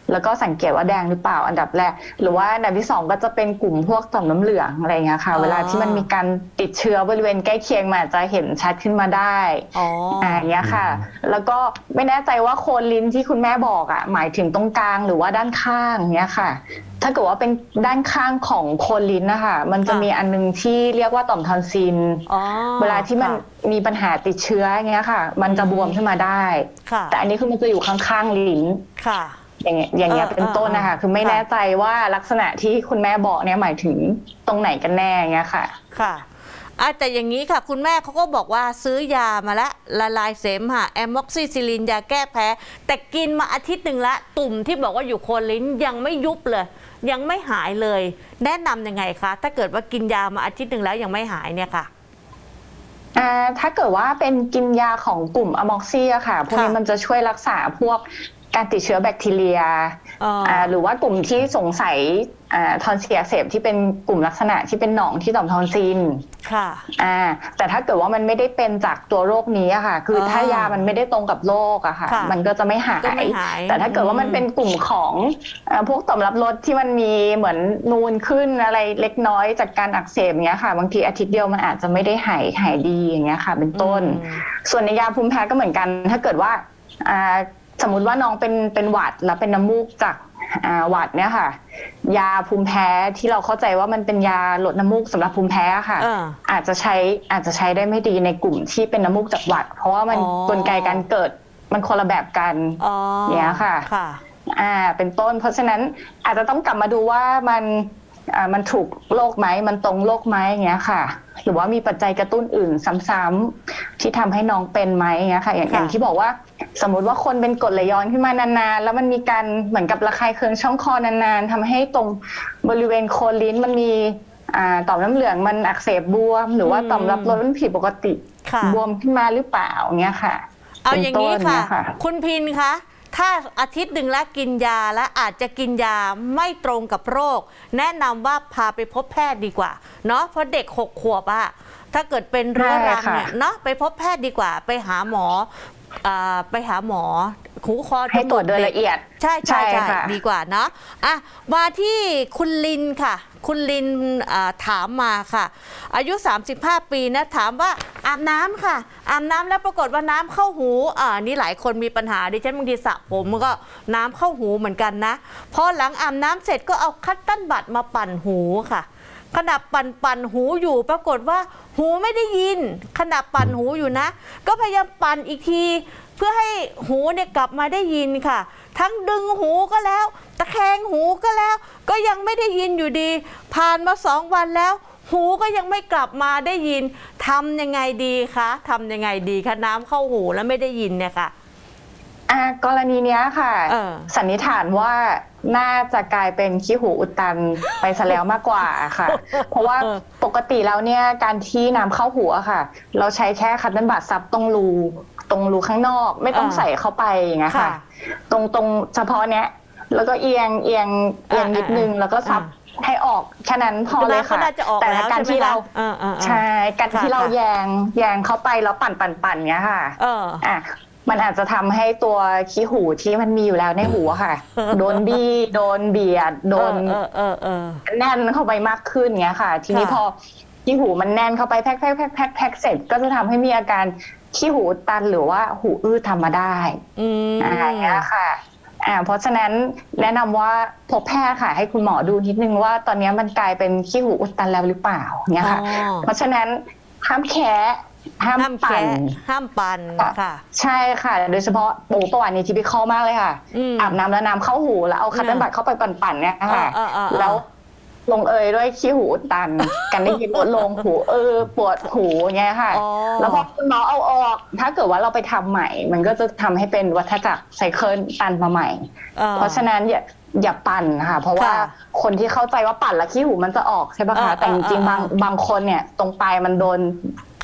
แล้วก็สังเกตว่าแดงหรือเปล่าอันดับแรกหรือว่าอันดับที่สองก็จะเป็นกลุ่มพวกต่อมน้ำเหลืองอะไรเงี้ยค่ะเวลาที่มันมีการติดเชื้อบริเวณใกล้เคียงมันอาจจะเห็นชัดขึ้นมาได้อ่าอย่างเงี้ยค่ะแล้วก็ไม่แน่ใจว่าโคนลิ้นที่คุณแม่บอกอ่ะหมายถึงตรงกลางหรือว่าด้านข้างเงี้ยค่ะถ้าเกิดว่าเป็นด้านข้างของโคนลิ้นนะคะมันจะมีอันนึงที่เรียกว่าต่อมทอนซิลเวลาที่มันมีปัญหาติดเชื้ออย่างเงี้ยค่ะมันจะบวมขึ้นมาได้แต่อันนี้คือมันจะอยู่ข้างๆลิ้นอย่างเงี้ยอย่างเงี้ยเป็นต้นนะคะคือไม่แน่ใจว่าลักษณะที่คุณแม่บอกเนี่ยหมายถึงตรงไหนกันแน่เงี้ยค่ะค่ะแต่อย่างนี้ค่ะคุณแม่เขาก็บอกว่าซื้อยามาแล้วละลายเสมหะแอมม็อกซิซิลินยาแก้แพ้แต่กินมาอาทิตย์หนึ่งละตุ่มที่บอกว่าอยู่โคนลิ้นยังไม่ยุบเลยยังไม่หายเลยแนะนำยังไงคะถ้าเกิดว่ากินยามาอาทิตย์หนึ่งแล้วยังไม่หายเนี่ยค่ะถ้าเกิดว่าเป็นกินยาของกลุ่มอะม็อกซี่อะค่ะพวกนี้มันจะช่วยรักษาพวกการติดเชื้อแบคทีเรียหรือว่ากลุ่มที่สงสัยทอนซิลอักเสบที่เป็นกลุ่มลักษณะที่เป็นหนองที่ต่อมทอนซิลค่ะแต่ถ้าเกิดว่ามันไม่ได้เป็นจากตัวโรคนี้อะค่ะคือถ้ายามันไม่ได้ตรงกับโรคอะค่ะมันก็จะไม่หายแต่ถ้าเกิดว่ามันเป็นกลุ่มของพวกต่อมรับรสที่มันมีเหมือนนูนขึ้นอะไรเล็กน้อยจากการอักเสบเงี้ยค่ะบางทีอาทิตย์เดียวมันอาจจะไม่ได้หายหายดีอย่างเงี้ยค่ะเป็นต้นส่วนในยาภูมิแพ้ก็เหมือนกันถ้าเกิดว่าสมมุติว่าน้องเป็นเป็นหวัดแล้วเป็นน้ำมูกจากหวัดเนี่ยค่ะยาภูมิแพ้ที่เราเข้าใจว่ามันเป็นยาลดน้ำมูกสำหรับภูมิแพ้ค่ะอาจจะใช้อาจจะใช้ได้ไม่ดีในกลุ่มที่เป็นน้ำมูกจากหวัดเพราะว่ามันกลไกการเกิดมันคนละแบบกันเนี่ยค่ะอ่าเป็นต้นเพราะฉะนั้นอาจจะต้องกลับมาดูว่ามันอ่ามันถูกโรคไหมมันตรงโรคไหมอย่างเงี้ยค่ะหรือว่ามีปัจจัยกระตุ้นอื่นซ้ำๆที่ทำให้น้องเป็นไหมอย่างเงี้ยค่ะอย่างอย่างที่บอกว่าสมมุติว่าคนเป็นกรดไหลย้อนขึ้นมานานๆแล้วมันมีการเหมือนกับระคายเคืองช่องคอนานๆทำให้ตรงบริเวณโคนลิ้นมันมีอ่าต่อมน้ำเหลืองมันอักเสบบวมหรือว่าต่อมรับรสมันผิดปกติบวมขึ้นมาหรือเปล่าอย่างเงี้ยค่ะเอาอย่างนี้ค่ะคุณพินคะถ้าอาทิตย์หนึ่งแล้วกินยาและอาจจะกินยาไม่ตรงกับโรคแนะนำว่าพาไปพบแพทย์ดีกว่าเนาะเพราะเด็กหกขวบอะถ้าเกิดเป็นเรื้อรังเนี่ยเนาะไปพบแพทย์ดีกว่าไปหาหมอไปหาหมอหูคอให้ตรวจโดยละเอียดใช่ใช่ใช่ดีกว่าเนาะอ่ะมาที่คุณลินค่ะคุณลินถามมาค่ะอายุสามสิบห้าปีนะถามว่าอาบน้ำค่ะอาบน้ำแล้วปรากฏว่าน้ำเข้าหูอ่านี่หลายคนมีปัญหาดิฉันบางทีสระผมมันก็น้ำเข้าหูเหมือนกันนะพอหลังอาบน้ำเสร็จก็เอาคัตเติ้ลบัตมาปั่นหูค่ะขณะปั่นปั่นหูอยู่ปรากฏว่าหูไม่ได้ยินขณะปั่นหูอยู่นะก็พยายามปั่นอีกทีเพื่อให้หูเนี่ยกลับมาได้ยินค่ะทั้งดึงหูก็แล้วตะแคงหูก็แล้วก็ยังไม่ได้ยินอยู่ดีผ่านมาสองวันแล้วหูก็ยังไม่กลับมาได้ยินทำยังไงดีคะทำยังไงดีคะน้ำเข้าหูแล้วไม่ได้ยินเนี่ยค่ะอ่ากรณีเนี้ยค่ะสันนิษฐานว่าน่าจะกลายเป็นขี้หูอุดตันไปซะแล้วมากกว่าค่ะเพราะว่าปกติแล้วเนี่ยการที่น้ำเข้าหูอะค่ะเราใช้แค่คัตเติ้ลบัตซับตรงรูตรงรูข้างนอกไม่ต้องใส่เข้าไปอย่างเงี้ยค่ะตรงตรงเฉพาะเนี้ยแล้วก็เอียงเอียงเอียงนิดนึงแล้วก็ซับให้ออกแค่นั้นพอเลยค่ะแต่การที่เราใช่การที่เราแยงแยงเข้าไปแล้วปั่นปั่นปั่นเงี้ยค่ะอ่ะมันอาจจะทำให้ตัวขี้หูที่มันมีอยู่แล้วในหูค่ะโดนบี้โดนเบียดโดนแน่นเข้าไปมากขึ้นเงี้ยค่ะทีนี้พอขี้หูมันแน่นเข้าไปแพ็คแพ็คแพ็คแพ็คแพ็คเสร็จก็จะทำให้มีอาการขี้หูตันหรือว่าหูอื้อทำมาได้อะไรเงี้ยค่ะอ่าเพราะฉะนั้นแนะนำว่าพบแพทย์ค่ะให้คุณหมอดูนิดนึงว่าตอนนี้มันกลายเป็นขี้หูอุดตันแล้วหรือเปล่าเนี่ยค่ะเพราะฉะนั้นห้ามแคะห้ามปั่นห้ามปั่นค่ะใช่ค่ะโดยเฉพาะโอ้ประวัตินี้ทิพิคอลมากเลยค่ะอาบน้ำแล้วน้ำเข้าหูแล้วเอาคัตเติ้ลบัตเข้าไปปั่นๆเนี่ยค่ะแล้วลงเอยด้วยขี้หูตันกันได้ยินปวดลงหูเออปวดหูเงี้ยค่ะแล้วพอคุณหมอเอาออกถ้าเกิดว่าเราไปทำใหม่มันก็จะทำให้เป็นวัฏจักรไซเคิลตันมาใหม่เพราะฉะนั้นอย่าอย่าปั่นค่ะเพราะว่าคนที่เข้าใจว่าปั่นแล้วขี้หูมันจะออกใช่ปะคะแต่จริงๆบางบางคนเนี่ยตรงปลายมันโดน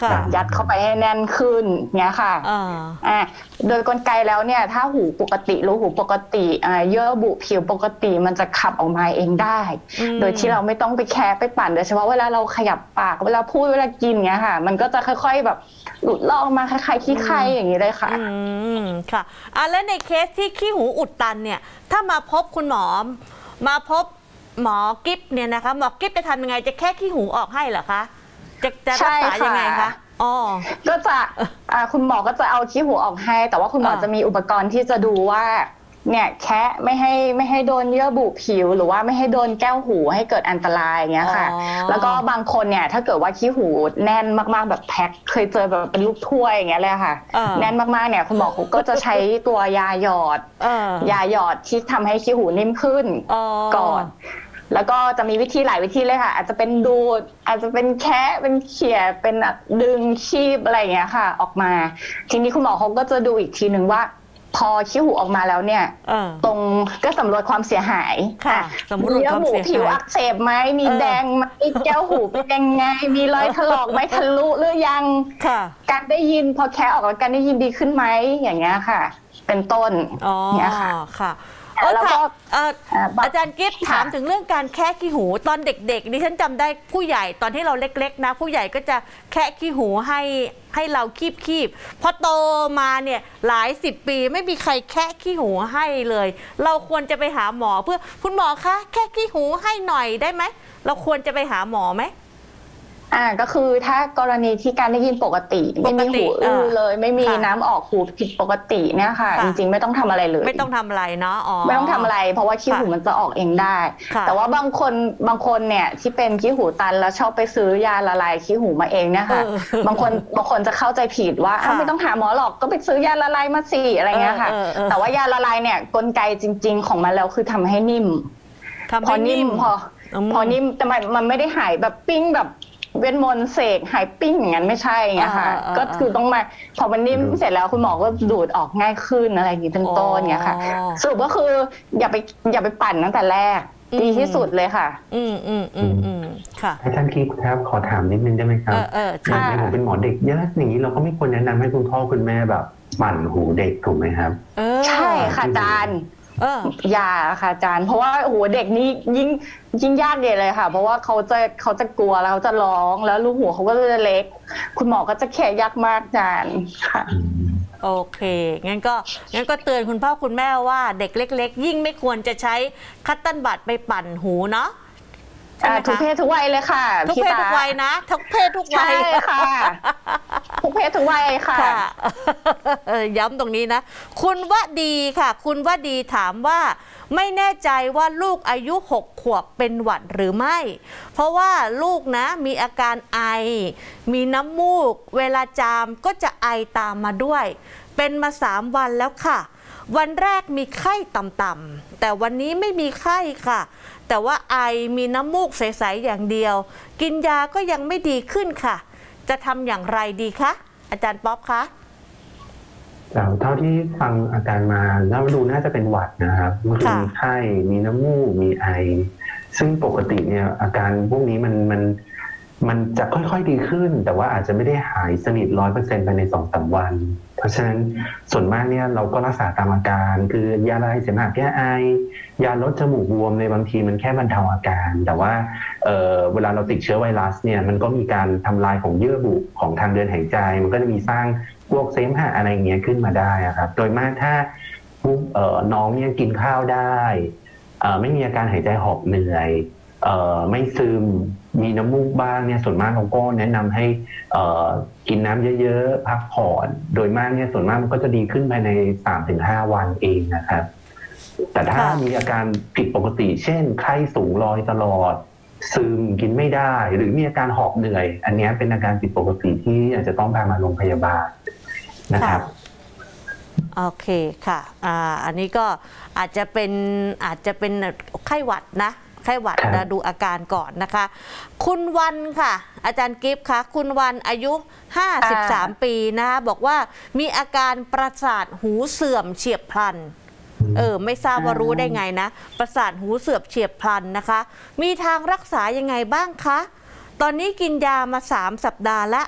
ยัดเข้าไปให้แน่นขึ้นเนี้ยค่ะอ่าโดยกลไกแล้วเนี่ยถ้าหูปกติรูหูปกติอ่าเยื่อบุผิวปกติมันจะขับออกมาเองได้โดยที่เราไม่ต้องไปแคะไปปั่นโดยเฉพาะเวลาเราขยับปากเวลาพูดเวลากินเงี้ยค่ะมันก็จะค่อยๆแบบหลุดลอกมาคล้ายๆขี้ไข่อย่างนี้เลยค่ะอืมค่ะอ่ะแล้วในเคสที่ขี้หูอุดตันเนี่ยถ้ามาพบคุณหมอมาพบหมอกิฟเนี่ยนะคะหมอกิฟจะทำยังไงจะแค่ขี้หูออกให้เหรอคะจะจะรักษายังไงคะอ๋อก็จะคุณหมอก็จะเอาขี้หูออกให้แต่ว่าคุณหมอจะมีอุปกรณ์ที่จะดูว่าเนี่ยแค่ไม่ให้ไม่ให้โดนเยื่อบุผิวหรือว่าไม่ให้โดนแก้วหูให้เกิดอันตรายอย่างเงี้ยค่ะแล้วก็บางคนเนี่ยถ้าเกิดว่าขี้หูแน่นมากๆแบบแพ็คเคยเจอแบบเป็นลูกถ้วยอย่างเงี้ยเลยค่ะแน่นมากๆเนี่ยคุณหมอก็จะใช้ตัวยาหยอดยาหยอดที่ทำให้ขี้หูนิ่มขึ้นก่อนแล้วก็จะมีวิธีหลายวิธีเลยค่ะอาจจะเป็นดูดอาจจะเป็นแคะเป็นเขี่ยเป็นดึงคีบอะไรอย่างเงี้ยค่ะออกมาทีนี้คุณหมอเขาก็จะดูอีกทีหนึ่งว่าพอขี้หูออกมาแล้วเนี่ยตรงก็สำรวจความเสียหายค่ะสำรวจความเสียหายผิวอักเสบไหมมีแดงไหมแก้วหูเป็นยังไงมีรอยถลอกไหมทะลุหรือยังการได้ยินพอแคะออกแล้วการได้ยินดีขึ้นไหมอย่างเงี้ยค่ะเป็นต้นเนี่ยค่ะค่ะแล้วก็อาจารย์กิฟต์ถามถึงเรื่องการแคะขี้หูตอนเด็กๆดิฉันจำได้ผู้ใหญ่ตอนที่เราเล็กๆนะผู้ใหญ่ก็จะแคะขี้หูให้ให้เราคีบๆพอโตมาเนี่ยหลายสิบปีไม่มีใครแคะขี้หูให้เลยเราควรจะไปหาหมอเพื่อคุณหมอคะแคะขี้หูให้หน่อยได้ไหมเราควรจะไปหาหมอไหมอ่าก็คือถ้ากรณีที่การได้ยินปกติไม่มีหูอื้อเลยไม่มีน้ำออกหูผิดปกติเนี่ยค่ะจริงๆไม่ต้องทำอะไรเลยไม่ต้องทำอะไรเนาะอ๋อไม่ต้องทำอะไรเพราะว่าขี้หูมันจะออกเองได้แต่ว่าบางคนบางคนเนี่ยที่เป็นขี้หูตันแล้วชอบไปซื้อยาละลายขี้หูมาเองเนี่ยค่ะบางคนบางคนจะเข้าใจผิดว่าไม่ต้องหาหมอหรอกก็ไปซื้อยาละลายมาสิอะไรเงี้ยค่ะแต่ว่ายาละลายเนี่ยกลไกจริงๆของมันแล้วคือทำให้นิ่มพอนิ่มพอพอนิ่มแต่มันมันไม่ได้หายแบบปิ้งแบบเวทมนต์เสกหายปิ้งอย่างนั้นไม่ใช่ไงค่ะก็คือต้องมาพอมันนิ่มเสร็จแล้วคุณหมอก็ดูดออกง่ายขึ้นอะไรอย่างนี้เป็นต้นเงี้ยค่ะสรุปก็คืออย่าไปอย่าไปปั่นตั้งแต่แรกดีที่สุดเลยค่ะอืมอืมอืมอืมค่ะอาจารย์คิดครับขอถามนิดนึงได้ไหมครับเออใช่ผมเป็นหมอเด็กเยอะอย่างนี้เราก็ไม่ควรแนะนำให้คุณพ่อคุณแม่แบบปั่นหูเด็กถูกไหมครับใช่ค่ะอาจารย์อย่าค่ะอาจารย์เพราะว่าโอ้โหเด็กนี่ยิ่งยิ่งยากเลยเลยค่ะเพราะว่าเขาจะเขาจะกลัวแล้วเขาจะร้องแล้วลูกหูเขาก็จะเล็กคุณหมอก็จะแค่ยากมากอาจารย์ค่ะโอเคงั้นก็งั้นก็เตือนคุณพ่อคุณแม่ว่าเด็กเล็กๆยิ่งไม่ควรจะใช้คัตเติ้ลบัดไปปั่นหูเนาะทุกเพศทุกวัยเลยค่ะทุกเพศทุกวัยนะทุกเพศทุกวัยค่ะทุกเพศทุกวัยค่ะย้ำตรงนี้นะคุณวดีค่ะคุณวดีถามว่าไม่แน่ใจว่าลูกอายุหกขวบเป็นหวัดหรือไม่เพราะว่าลูกนะมีอาการไอมีน้ำมูกเวลาจามก็จะไอตามมาด้วยเป็นมาสามวันแล้วค่ะวันแรกมีไข้ต่ำๆแต่วันนี้ไม่มีไข้ค่ะแต่ว่าไอมีน้ำมูกใสๆอย่างเดียวกินยาก็ยังไม่ดีขึ้นค่ะจะทำอย่างไรดีคะอาจารย์ป๊อปคะเท่าที่ฟังอาการมาแล้วดูน่าจะเป็นหวัดนะครับมันคือมีไข้มีน้ำมูกมีไอซึ่งปกติเนี่ยอาการพวกนี้มันมันมันจะค่อยๆดีขึ้นแต่ว่าอาจจะไม่ได้หายสนิทร้อยเปอร์เซ็นต์ภายในสองสามวันเพราะฉะนั้นส่วนมากเนี่ยเราก็รักษาตามอาการคือยาละลายเสมหะแก้ไอยาลดจมูกบวมในบางทีมันแค่บรรเทาอาการแต่ว่า เ, เวลาเราติดเชื้อไวรัสเนี่ยมันก็มีการทำลายของเยื่อบุของทางเดินหายใจมันก็จะมีสร้างพวกเสมหะอะไรอย่างเงี้ยขึ้นมาได้ครับโดยมากถ้าน้องเนี่ยกินข้าวได้ไม่มีอาการหายใจหอบเหนื่อยไม่ซึมมีน้ำมูกบ้างเนี่ยส่วนมากเราก็แนะนำให้กินน้ำเยอะๆพักผ่อนโดยมากเนี่ยส่วนมากมันก็จะดีขึ้นภายใน สามถึงห้า วันเองนะครับแต่ถ้ามีอาการผิดปกติเช่นไข้สูงลอยตลอดซึมกินไม่ได้หรือมีอาการหอบเหนื่อยอันนี้เป็นอาการผิดปกติที่อาจจะต้องพามาโรงพยาบาลนะครับโอเคค่ะอ่าอันนี้ก็อาจจะเป็นอาจจะเป็นไข้หวัดนะไข้หวัดเราดูอาการก่อนนะคะคุณวันค่ะอาจารย์กิฟต์คะคุณวันอายุห้าสิบสามปีนะคะบอกว่ามีอาการประสาทหูเสื่อมเฉียบพลันเออไม่ทราบว่ารู้ได้ไงนะประสาทหูเสื่อมเฉียบพลันนะคะมีทางรักษายังไงบ้างคะตอนนี้กินยามาสามสัปดาห์ละ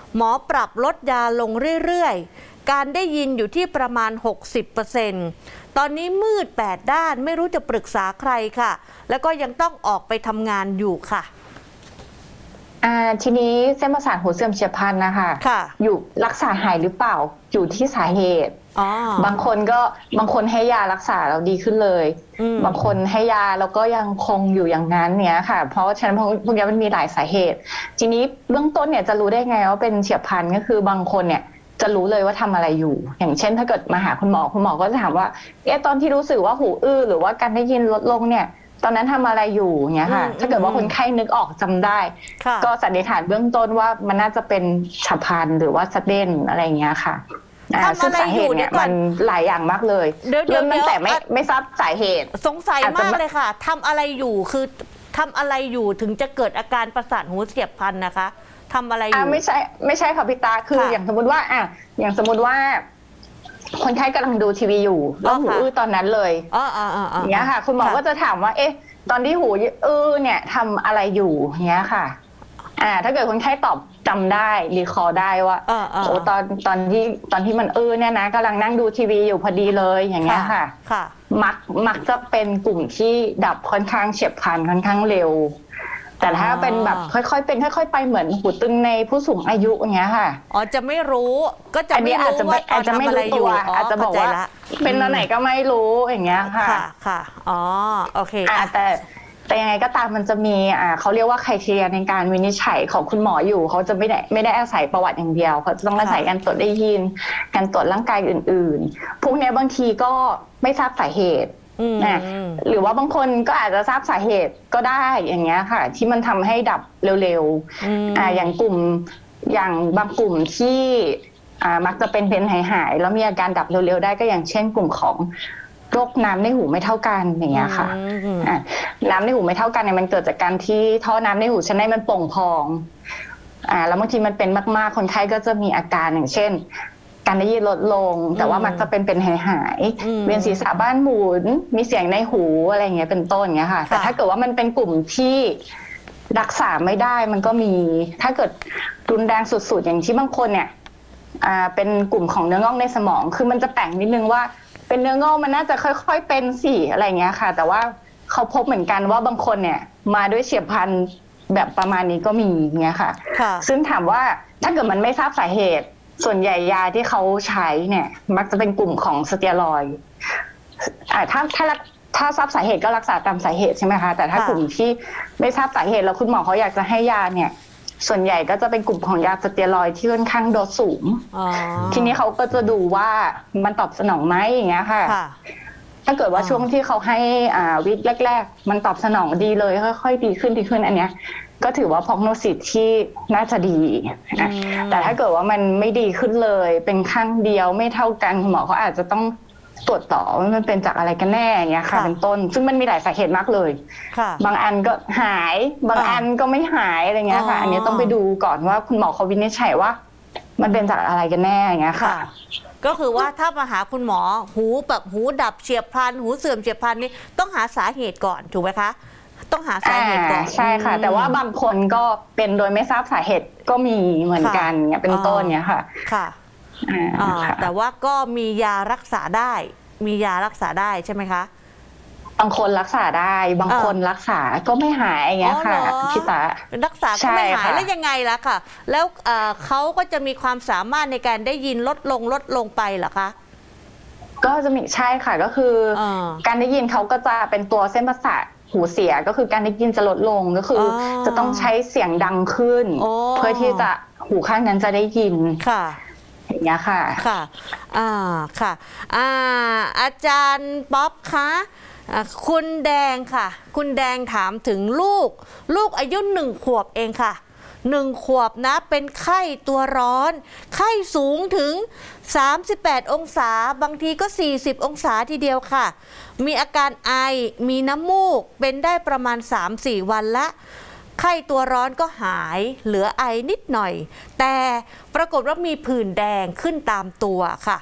หมอปรับลดยาลงเรื่อยๆการได้ยินอยู่ที่ประมาณ หกสิบเปอร์เซ็นต์ ตอนนี้มืดแปดด้านไม่รู้จะปรึกษาใครค่ะแล้วก็ยังต้องออกไปทำงานอยู่ค่ะอ่าทีนี้เส้นประสาทหูเสื่อมเฉียบพลันนะคะค่ะอยู่รักษาหายหรือเปล่าอยู่ที่สาเหตุบางคนก็บางคนให้ยารักษาแล้วดีขึ้นเลยบางคนให้ยาแล้วก็ยังคงอยู่อย่างนั้นเนี้ยค่ะเพราะฉะนั้นพวกนี้มันมีหลายสาเหตุทีนี้เบื้องต้นเนี่ยจะรู้ได้ไงว่าเป็นเฉียบพลันก็คือบางคนเนี่ยจะรู้เลยว่าทำอะไรอยู่อย่างเช่นถ้าเกิดมาหาคุณหมอคุณหมอก็จะถามว่าเอ๊ะตอนที่รู้สึกว่าหูอื้อหรือว่าการได้ยินลดลงเนี่ยตอนนั้นทำอะไรอยู่เงี้ยค่ะถ้าเกิดว่าคนไข้นึกออกจำได้ก็สันนิษฐานเบื้องต้นว่ามันน่าจะเป็นฉับพลันหรือว่าสะเด็นอะไรเงี้ยค่ะซึ่งสาเหตุเนี่ยมันหลายอย่างมากเลยเริ่มตั้งแต่ไม่ไม่ทราบสาเหตุสงสัยมากเลยค่ะทำอะไรอยู่คือทำอะไรอยู่ถึงจะเกิดอาการประสาทหูเฉียบพลันนะคะทำอะไรอยู่ไม่ใช่ไม่ใช่ค่ะพี่ตาคืออย่างสมมติว่าอ่ะอย่างสมมติว่าคนไข้กำลังดูทีวีอยู่แล้วหูอื้อตอนนั้นเลยอย่างเงี้ยค่ะคุณหมอก็จะถามว่าเอ๊ะตอนที่หูอื้อเนี่ยทำอะไรอยู่เงี้ยค่ะอ่าถ้าเกิดคนไข้ตอบจำได้รีคอร์ได้ว่าโอ้ตอนตอนที่ตอนที่มันอื้อเนี่ยนะกำลังนั่งดูทีวีอยู่พอดีเลยอย่างเงี้ยค่ะมักมักจะเป็นกลุ่มที่ดับค่อนข้างเฉียบพลันค่อนข้างเร็วแต่ถ้าเป็นแบบค่อยๆเป็นค่อยๆไปเหมือนหูตึงในผู้สูงอายุอย่างเงี้ยค่ะอ๋อจะไม่รู้ก็จะไม่รู้ว่าตอนทำอะไรอยู่อาจจะบอกว่าเป็นตอนไหนก็ไม่รู้อย่างเงี้ยค่ะค่ะอ๋อโอเคแต่แต่ยังไงก็ตามมันจะมีอ่าเขาเรียกว่าไครทีเรียในการวินิจฉัยของคุณหมออยู่เขาจะไม่ได้ไม่ได้อาศัยประวัติอย่างเดียวเขาต้องอาศัยการตรวจได้ยินการตรวจร่างกายอื่นๆพวกนี้บางทีก็ไม่ทราบสาเหตุนะหรือว่าบางคนก็อาจจะทราบสาเหตุก็ได้อย่างเงี้ยค่ะที่มันทำให้ดับเร็วๆอ่าอย่างกลุ่มอย่างบางกลุ่มที่อ่ามักจะเป็นเป็นหายๆแล้วมีอาการดับเร็วๆได้ก็อย่างเช่นกลุ่มของโรคน้ำในหูไม่เท่ากันอย่างเงี้ยค่ะอ่าน้ำในหูไม่เท่ากันเนี่ยมันเกิดจากการที่ท่อน้ำในหูชั้นในมันโป่งพองอ่าแล้วบางทีมันเป็นมากๆคนไข้ก็จะมีอาการอย่างเช่นการได้ยินลดลงแต่ว่ามักจะเป็นเป็นหายหายเวียนศีรษะบ้านหมุนมีเสียงในหูอะไรเงี้ยเป็นต้นเงี้ยค่ะแต่ถ้าเกิดว่ามันเป็นกลุ่มที่รักษาไม่ได้มันก็มีถ้าเกิดรุนแรงสุดๆอย่างที่บางคนเนี่ยอ่าเป็นกลุ่มของเนื้องอกในสมองคือมันจะแปลกนิดนึงว่าเป็นเนื้องอกมันน่าจะค่อยๆเป็นสิอะไรเงี้ยค่ะแต่ว่าเขาพบเหมือนกันว่าบางคนเนี่ยมาด้วยเฉียบพลันแบบประมาณนี้ก็มีเงี้ยค่ะซึ่งถามว่าถ้าเกิดมันไม่ทราบสาเหตุส่วนใหญ่ยาที่เขาใช้เนี่ยมักจะเป็นกลุ่มของสเตียรอยด์อ่าถ้าถ้าถ้าทราบสาเหตุก็รักษาตามสาเหตุใช่ไหมคะแต่ถ้ากลุ่มที่ไม่ทราบสาเหตุแล้วคุณหมอเขาอยากจะให้ยาเนี่ยส่วนใหญ่ก็จะเป็นกลุ่มของยาสเตียรอยด์ที่ค่อนข้างโดสสูงทีนี้เขาก็จะดูว่ามันตอบสนองไหมอย่างเงี้ยค่ะถ้าเกิดว่าช่วงที่เขาให้อ่าวิทย์แรกๆมันตอบสนองดีเลยค่อยๆดีขึ้นดีขึ้นอันเนี้ยก็ถือว่าพร็อกโนซิสที่น่าจะดีแต่ถ้าเกิดว่ามันไม่ดีขึ้นเลยเป็นข้างเดียวไม่เท่ากันหมอเขาอาจจะต้องตรวจต่อว่ามันเป็นจากอะไรกันแน่อย่างเงี้ยค่ะเป็นต้นซึ่งมันมีหลายสาเหตุมากเลยบางอันก็หายบางอันก็ไม่หายอะไรเงี้ยค่ะอันนี้ต้องไปดูก่อนว่าคุณหมอเขาวินิจฉัยว่ามันเป็นจากอะไรกันแน่อย่างเงี้ยค่ะก็คือว่าถ้ามาหาคุณหมอหูแบบหูดับเฉียบพลันหูเสื่อมเฉียบพลันนี่ต้องหาสาเหตุก่อนถูกไหมคะต้องหาสาเหตุก่อนใช่ค่ะแต่ว่าบางคนก็เป็นโดยไม่ทราบสาเหตุก็มีเหมือนกันเนี่ยเป็นต้นเนี่ยค่ะค่ะแต่ว่าก็มียารักษาได้มียารักษาได้ใช่ไหมคะบางคนรักษาได้บางคนรักษาก็ไม่หายอย่างเงี้ยค่ะพี่ตารักษาก็ไม่หายแล้วยังไงล่ะค่ะแล้วเขาก็จะมีความสามารถในการได้ยินลดลงลดลงไปเหรอคะก็จะมีใช่ค่ะก็คือการได้ยินเขาก็จะเป็นตัวเส้นประสาทหูเสียก็คือการได้ยินจะลดลงก็คือจะต้องใช้เสียงดังขึ้นเพื่อที่จะหูข้างนั้นจะได้ยินค่ะอย่างเงี้ยค่ะค่ะอ่าค่ะอ่าอาจารย์ป๊อปคะคุณแดงค่ะคุณแดงถามถึงลูกลูกอายุหนึ่งขวบเองค่ะหนึ่งขวบนะเป็นไข้ตัวร้อนไข้สูงถึงสามสิบแปดองศาบางทีก็สี่สิบองศาทีเดียวค่ะมีอาการไอมีน้ำมูกเป็นได้ประมาณ สามถึงสี่ วันละไข้ตัวร้อนก็หายเหลือไอนิดหน่อยแต่ปรากฏว่ามีผื่นแดงขึ้นตามตัวค่ะ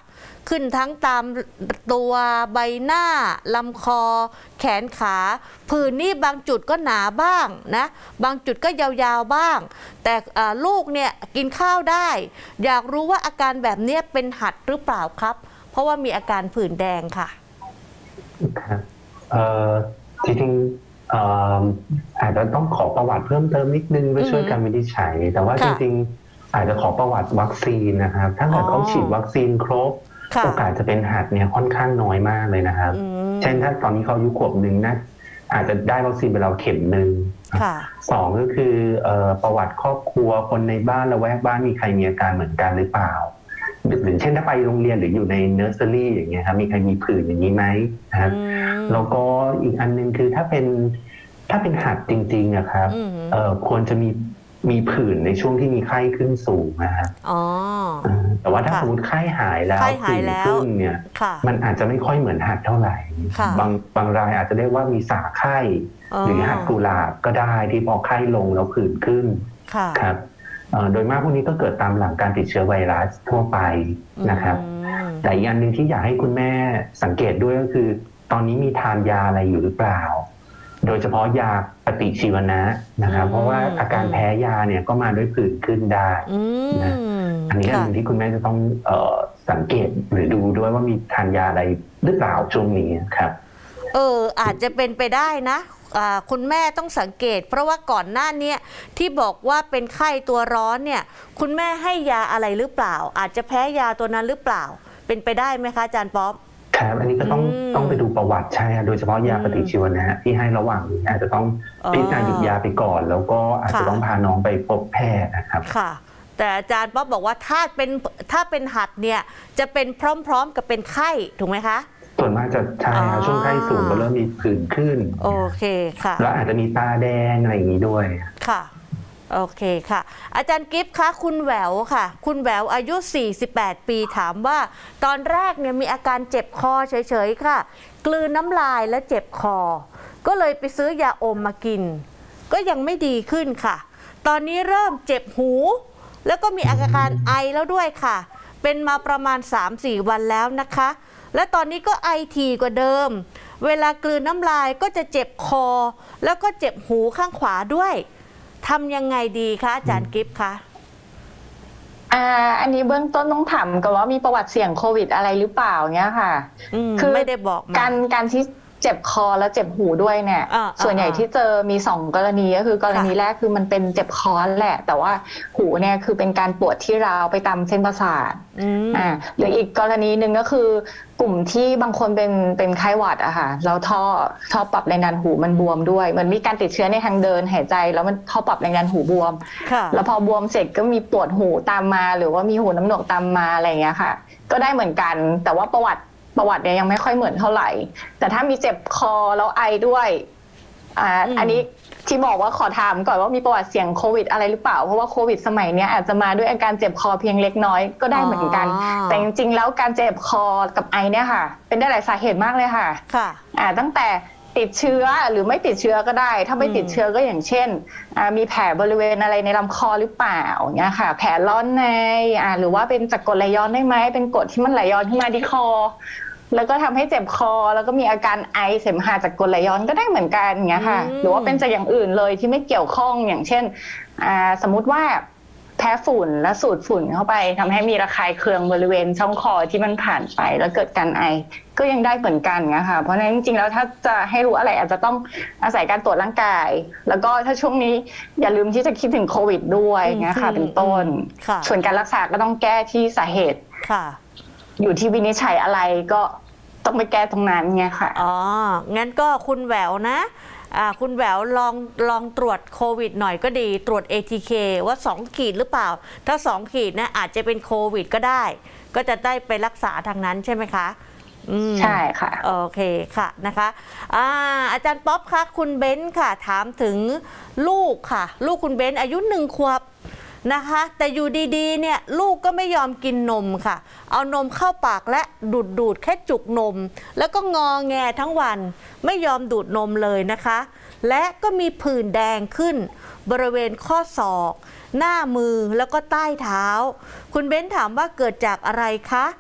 ขึ้นทั้งตามตัวใบหน้าลำคอแขนขาผื่นนี่บางจุดก็หนาบ้างนะบางจุดก็ยาวๆบ้างแต่ลูกเนี่ยกินข้าวได้อยากรู้ว่าอาการแบบนี้เป็นหัดหรือเปล่าครับเพราะว่ามีอาการผื่นแดงค่ะครับเอ่อจริงๆอาจจะต้องขอประวัติเพิ่มเติมนิดนึงเพื่อช่วยการวินิจฉัยแต่ว่าจริงๆอาจจะขอประวัติวัคซีนนะครับถ้าเกิดเขาฉีดวัคซีนครบโอกาสจะเป็นหัดเนี่ยค่อนข้างน้อยมากเลยนะครับเช่นถ้าตอนนี้เขาอายุขวบหนึ่งนะอาจจะได้วัคซีนไปเราเข็มหนึ่งสองก็คือประวัติครอบครัวคนในบ้านละแวกบ้านมีใครมีอาการเหมือนกันหรือเปล่าหรือเช่นถ้าไปโรงเรียนหรืออยู่ในเนอร์เซอรี่อย่างเงี้ยครับมีใครมีผื่นอย่างนี้ไหมนะครับแล้วก็อีกอันนึงคือถ้าเป็นถ้าเป็นหัดจริงๆอะครับเอ่อควรจะมีมีผื่นในช่วงที่มีไข้ขึ้นสูงนะครับแต่ว่าถ้าสมมติไข้หายแล้วผื่นขึ้นเนี่ยมันอาจจะไม่ค่อยเหมือนหัดเท่าไหร่บางบางรายอาจจะเรียกว่ามีสาไข้หรือหัดกุหลาบก็ได้ที่พอไข้ลงแล้วผื่นขึ้นครับโดยมากพวกนี้ก็เกิดตามหลังการติดเชื้อไวรัสทั่วไปนะครับแต่อีกอันหนึ่งที่อยากให้คุณแม่สังเกตด้วยก็คือตอนนี้มีทานยาอะไรอยู่หรือเปล่าโดยเฉพาะยาปฏิชีวนะนะครับเพราะว่าอาการแพ้ยาเนี่ยก็มาด้วยผื่นขึ้นได้นะอันนี้อันหนึ่งที่คุณแม่จะต้องเอ่อสังเกตหรือดูด้วยว่ามีทานยาอะไรหรือเปล่าช่วงนี้ครับเอออาจจะเป็นไปได้นะคุณแม่ต้องสังเกตเพราะว่าก่อนหน้านี้ที่บอกว่าเป็นไข้ตัวร้อนเนี่ยคุณแม่ให้ยาอะไรหรือเปล่าอาจจะแพ้ยาตัวนั้นหรือเปล่าเป็นไปได้ไหมคะอาจารย์ป๊อปครับอันนี้ก็ต้องต้องไปดูประวัติใช่โดยเฉพาะยาปฏิชีวนะที่ให้ระหว่างนี้อาจจะต้องพิจารณาหยุดยาไปก่อนแล้วก็อาจจะต้องพาน้องไปพบแพทย์นะครับค่ะแต่อาจารย์ป๊อปบอกว่าถ้าเป็นถ้าเป็นหัดเนี่ยจะเป็นพร้อมๆกับเป็นไข้ถูกไหมคะส่วนมากจะใช่ช่วงไข้สูงก็เริ่มมีผื่นขึ้นโอเคค่ะแล้วอาจจะมีตาแดงอะไรอย่างนี้ด้วยค่ะโอเคค่ะอาจารย์กิฟต์คะคุณแหววค่ะคุณแหววอายุสี่สิบแปดปีถามว่าตอนแรกเนี่ยมีอาการเจ็บคอเฉยๆค่ะกลืนน้ำลายและเจ็บคอก็เลยไปซื้อยาอมมากินก็ยังไม่ดีขึ้นค่ะตอนนี้เริ่มเจ็บหูแล้วก็มีอาการไอแล้วด้วยค่ะเป็นมาประมาณ สามถึงสี่ วันแล้วนะคะและตอนนี้ก็ไอถี่กว่าเดิมเวลากลืนน้ำลายก็จะเจ็บคอแล้วก็เจ็บหูข้างขวาด้วยทำยังไงดีคะอาจารย์กิฟต์คะอ่าอันนี้เบื้องต้นต้องถามกันว่ามีประวัติเสี่ยงโควิดอะไรหรือเปล่าเนี้ยค่ะคือไม่ได้บอกการการที่เจ็บคอแล้วเจ็บหูด้วยเนี่ยส่วนใหญ่ที่เจอมีสองกรณีก็คือกรณีแรกคือมันเป็นเจ็บคอแหละแต่ว่าหูเนี่ยคือเป็นการปวดที่ราวไปตามเส้นประสาทอ่าหรืออีกกรณีหนึ่งก็คือกลุ่มที่บางคนเป็นเป็นไข้หวัดอะค่ะแล้วท่อท่อปรับแรงดันหูมันบวมด้วยเหมือนมีการติดเชื้อในทางเดินหายใจแล้วมันท่อปรับแรงดันหูบวมแล้วพอบวมเสร็จก็มีปวดหูตามมาหรือว่ามีหูน้ำหนวกตามมาอะไรอย่างเงี้ยค่ะก็ได้เหมือนกันแต่ว่าประวัติประวัติเนี่ยยังไม่ค่อยเหมือนเท่าไหร่แต่ถ้ามีเจ็บคอแล้วไอด้วยอ่าอันนี้ที่บอกว่าขอถามก่อนว่ามีประวัติเสี่ยงโควิดอะไรหรือเปล่าเพราะว่าโควิดสมัยนี้อาจจะมาด้วยอาการเจ็บคอเพียงเล็กน้อยก็ได้เหมือนกันแต่จริงๆแล้วการเจ็บคอกับไอเนี่ยค่ะเป็นได้หลายสาเหตุมากเลยค่ะค่ะอ่าตั้งแต่ติดเชื้อหรือไม่ติดเชื้อก็ได้ถ้าไม่ติดเชื้อก็อย่างเช่นมีแผลบริเวณอะไรในลำคอหรือเปล่าเนี่ยค่ะแผลร้อนในอ่าหรือว่าเป็นจากกรดไหลย้อนได้ไหมเป็นกรดที่มันไหลย้อนขึ้นมาที่คอแล้วก็ทำให้เจ็บคอแล้วก็มีอาการไอเสมหะจากกรดไหลย้อนก็ได้เหมือนกันอย่างเงี้ยค่ะหรือว่าเป็นจากอย่างอื่นเลยที่ไม่เกี่ยวข้องอย่างเช่นอ่าสมมุติว่าแพ้ฝุ่นแล้วสูดฝุ่นเข้าไปทำให้มีระคายเคืองบริเวณช่องคอที่มันผ่านไปแล้วเกิดการไอก็ยังได้เหมือนกันนะคะเพราะฉะนั้นจริงๆแล้วถ้าจะให้รู้อะไรอาจจะต้องอาศัยการตรวจร่างกายแล้วก็ถ้าช่วงนี้อย่าลืมที่จะคิดถึงโควิดด้วยนะคะเป็นต้นส่วนการรักษาก็ต้องแก้ที่สาเหตุอยู่ที่วินิจฉัยอะไรก็ต้องไปแก้ตรงนั้นไงค่ะอ๋องั้นก็คุณแหววนะคุณแหววลองลองตรวจโควิดหน่อยก็ดีตรวจ เอ ที เค ว่าสองขีดหรือเปล่าถ้าสองขีดนะอาจจะเป็นโควิดก็ได้ก็จะได้ไปรักษาทางนั้นใช่ไหมคะใช่ค่ะโอเคค่ะนะคะอ่าอาจารย์ป๊อปคะคุณเบ้นค่ะถามถึงลูกค่ะลูกคุณเบ้นอายุหนึ่งขวบนะคะแต่อยู่ดีๆเนี่ยลูกก็ไม่ยอมกินนมค่ะเอานมเข้าปากและดูดดูดแค่จุกนมแล้วก็งอแงทั้งวันไม่ยอมดูดนมเลยนะคะและก็มีผื่นแดงขึ้นบริเวณข้อศอกหน้ามือแล้วก็ใต้เท้าคุณเบ้นถามว่าเกิดจากอะไรคะ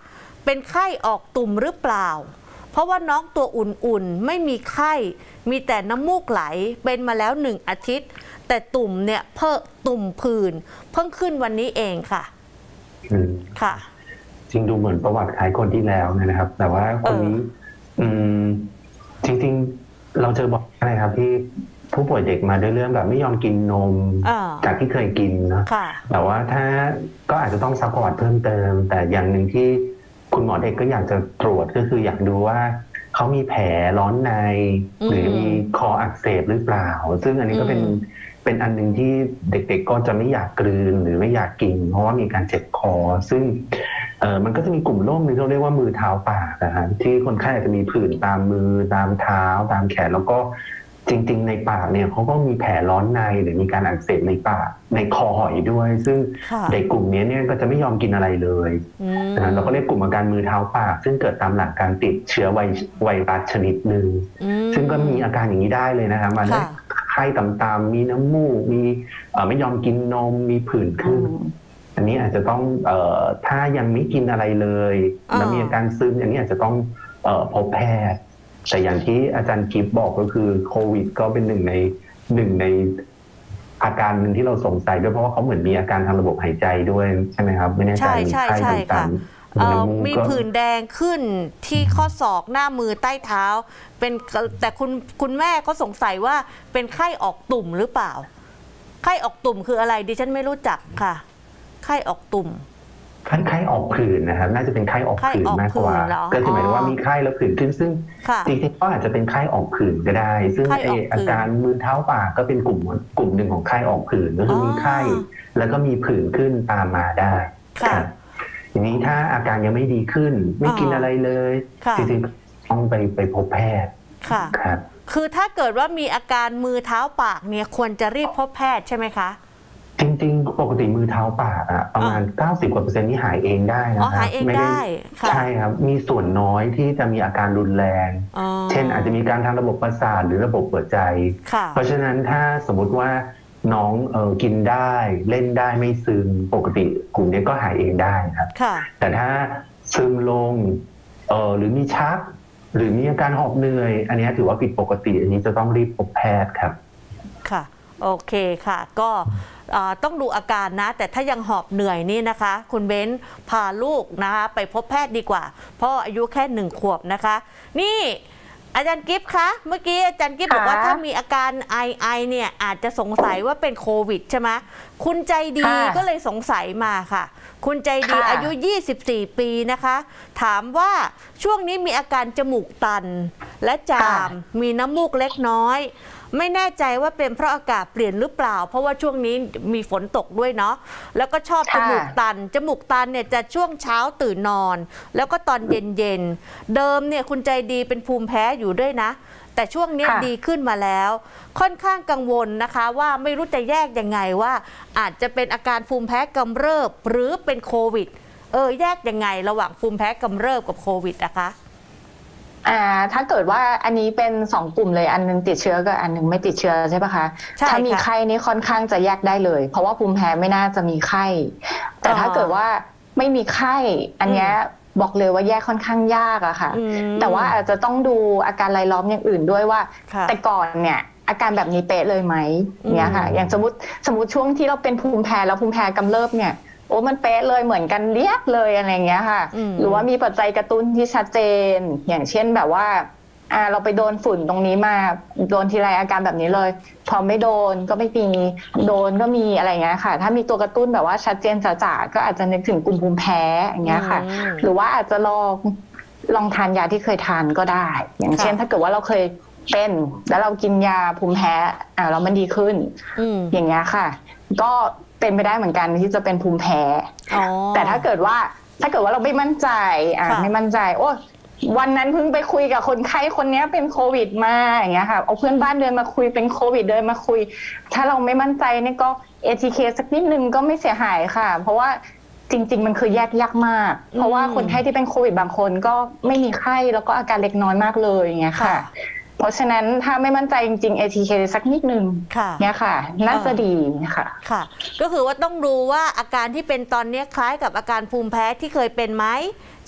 เป็นไข้ออกตุ่มหรือเปล่าเพราะว่าน้องตัวอุ่นๆไม่มีไข้มีแต่น้ำมูกไหลเป็นมาแล้วหนึ่งอาทิตย์แต่ตุ่มเนี่ยเพิ่มตุ่มผื่นเพิ่งขึ้นวันนี้เองค่ะค่ะจริงดูเหมือนประวัติคล้ายคนที่แล้วนะครับ แต่ว่าคนนี้อืมจริงๆเราเจอบ่อยนะครับที่ผู้ป่วยเด็กมาด้วยเรื่องแบบไม่ยอมกินนมจากที่เคยกินนะแต่ว่าถ้าก็อาจจะต้องซัพพอร์ตเพิ่มเติมแต่อย่างหนึ่งที่คุณหมอเด็กก็อยากจะตรวจก็คืออยากดูว่าเขามีแผลร้อนในหรือมีคออักเสบหรือเปล่าซึ่งอันนี้ก็เป็นเป็นอันหนึ่งที่เด็กๆก็จะไม่อยากกลืนหรือไม่อยากกินเพราะว่ามีการเจ็บคอซึ่งเออมันก็จะมีกลุ่มโรคนึงที่เราเรียกว่ามือเท้าปากนะฮะที่คนไข้อาจจะมีผื่นตามมือตามเท้าตามแขนแล้วก็จริงๆในปากเนี่ยเขาก็มีแผลร้อนในหรือมีการอักเสบในปากในคอหอยด้วยซึ่งเด็กกลุ่มนี้เนี่ยก็จะไม่ยอมกินอะไรเลยนะเราก็เรียกกลุ่มอาการมือเท้าปากซึ่งเกิดตามหลังการติดเชื้อไวไวรัสชนิดหนึ่งซึ่งก็มีอาการอย่างนี้ได้เลยนะครับมันไข้ต่ำๆมีน้ำมูกมีไม่ยอมกินนมมีผื่นขึ้นอันนี้อาจจะต้องเอ่อถ้ายังไม่กินอะไรเลยแล้วมีอาการซึมอย่างนี้อาจจะต้องเอ่อพบแพทย์แต่อย่างที่อาจารย์กิฟต์บอกก็คือโควิดก็เป็นหนึ่งในหนึ่งในอาการหนึ่งที่เราสงสัยด้วยเพราะว่าเขาเหมือนมีอาการทางระบบหายใจด้วยใช่ไหมครับไม่แน่ใจมีไข้ต่างๆมีผื่นแดงขึ้นที่ข้อศอกหน้ามือใต้เท้าเป็นแต่คุณคุณแม่ก็สงสัยว่าเป็นไข้ออกตุ่มหรือเปล่าไข้ออกตุ่มคืออะไรดิฉันไม่รู้จักค่ะไข้ออกตุ่มไข้ออกผื่นนะครับน่าจะเป็นไข้ออกผื่นมากกว่าก็คือหมายถึงว่ามีไข้แล้วผื่นขึ้นซึ่งจริงๆก็อาจจะเป็นไข้ออกผื่นก็ได้ซึ่งอาการมือเท้าปากก็เป็นกลุ่มกลุ่มหนึ่งของไข้ออกผื่นก็คือมีไข้แล้วก็มีผื่นขึ้นตามมาได้ครับทีนี้ถ้าอาการยังไม่ดีขึ้นไม่กินอะไรเลยจริงๆต้องไปไปพบแพทย์ครับคือถ้าเกิดว่ามีอาการมือเท้าปากเนี่ยควรจะรีบพบแพทย์ใช่ไหมคะจริงๆปกติมือเท้าปากอะประมาณ เก้าสิบ กว่าเปอร์เซ็นต์นี่หายเองได้นะครับไม่ได้ใช่ครับมีส่วนน้อยที่จะมีอาการรุนแรงเช่นอาจจะมีการทางระบบประสาทหรือระบบหัวใจเพราะฉะนั้นถ้าสมมติว่าน้องเออกินได้เล่นได้ไม่ซึมปกติกลุ่มนี้ก็หายเองได้ครับแต่ถ้าซึมลงเออหรือมีชักหรือมีอาการหอบเหนื่อยอันนี้ถือว่าผิดปกติอันนี้จะต้องรีบพบแพทย์ครับค่ะโอเคค่ะก็ต้องดูอาการนะแต่ถ้ายังหอบเหนื่อยนี่นะคะคุณเบ้นพาลูกนะคะไปพบแพทย์ดีกว่าเพราะอายุแค่หนึ่งขวบนะคะนี่อาจารย์กิฟต์คะเมื่อกี้อาจารย์กิฟต์บอกว่าถ้ามีอาการไอไอเนี่ยอาจจะสงสัยว่าเป็นโควิดใช่ไหมคุณใจดีก็เลยสงสัยมาค่ะคุณใจดีอายุยี่สิบสี่ปีนะคะถามว่าช่วงนี้มีอาการจมูกตันและจามมีน้ำมูกเล็กน้อยไม่แน่ใจว่าเป็นเพราะอากาศเปลี่ยนหรือเปล่าเพราะว่าช่วงนี้มีฝนตกด้วยเนาะแล้วก็ชอบจมูกตันจมูกตันเนี่ยจะช่วงเช้าตื่นนอนแล้วก็ตอนเย็นๆเดิมเนี่ยคุณใจดีเป็นภูมิแพ้อยู่ด้วยนะแต่ช่วงนี้ดีขึ้นมาแล้วค่อนข้างกังวลนะคะว่าไม่รู้จะแยกยังไงว่าอาจจะเป็นอาการภูมิแพ้กำเริบหรือเป็นโควิดเออแยกยังไงระหว่างภูมิแพ้กำเริบกับโควิดนะคะอ่าถ้าเกิดว่าอันนี้เป็นสองกลุ่มเลยอันนึงติดเชื้อกับอันนึงไม่ติดเชื้อใช่ปะคะถ้ามีไข้นี่ค่อนข้างจะแยกได้เลยเพราะว่าภูมิแพ้ไม่น่าจะมีไข้แต่ถ้าเกิดว่าไม่มีไข้อันนี้บอกเลยว่าแยกค่อนข้างยากอะค่ะแต่ว่าอาจจะต้องดูอาการรายล้อมอย่างอื่นด้วยว่าแต่ก่อนเนี่ยอาการแบบนี้เป๊ะเลยไหมเนี่ยค่ะอย่างสมมติสมมติช่วงที่เราเป็นภูมิแพ้แล้วภูมิแพ้กำเริบเนี่ยโอ้มันเป๊ะเลยเหมือนกันเรียกเลยอะไรเงี้ยค่ะหรือว่ามีปัจจัยกระตุ้นที่ชัดเจนอย่างเช่นแบบว่าอ่าเราไปโดนฝุ่นตรงนี้มาโดนทีไรอาการแบบนี้เลยพอไม่โดนก็ไม่มีโดนก็มีอะไรเงี้ยค่ะถ้ามีตัวกระตุ้นแบบว่าชัดเจนจ๋าๆก็อาจจะนึกถึงกลุ่มภูมิแพ้อย่างเงี้ยค่ะหรือว่าอาจจะลองลองทานยาที่เคยทานก็ได้อย่างเช่นถ้าเกิดว่าเราเคยเป็นแล้วเรากินยาภูมิแพ้อ่าแล้วมันดีขึ้นอย่างเงี้ยค่ะก็เป็นไปได้เหมือนกันที่จะเป็นภูมิแพ้แต่ถ้าเกิดว่าถ้าเกิดว่าเราไม่มั่นใจอ่าไม่มั่นใจโอ้วันนั้นเพิ่งไปคุยกับคนไข้คนนี้เป็นโควิดมาอย่างเงี้ยค่ะเอาเพื่อนบ้านเดินมาคุยเป็นโควิดเดินมาคุยถ้าเราไม่มั่นใจนี่ก็ เอ ที เค สักนิดนึงก็ไม่เสียหายค่ะเพราะว่าจริงๆมันคือแยกยากมากเพราะว่าคนไข้ที่เป็นโควิดบางคนก็ไม่มีไข้แล้วก็อาการเล็กน้อยมากเลยอย่างเงี้ยค่ะเพราะฉะนั้นถ้าไม่มั่นใจจริงๆ เอ ที เค สักนิดนึงเนี่ยค่ะน่าจะดีค่ะค่ะก็คือว่าต้องดูว่าอาการที่เป็นตอนนี้คล้ายกับอาการภูมิแพ้ที่เคยเป็นไหม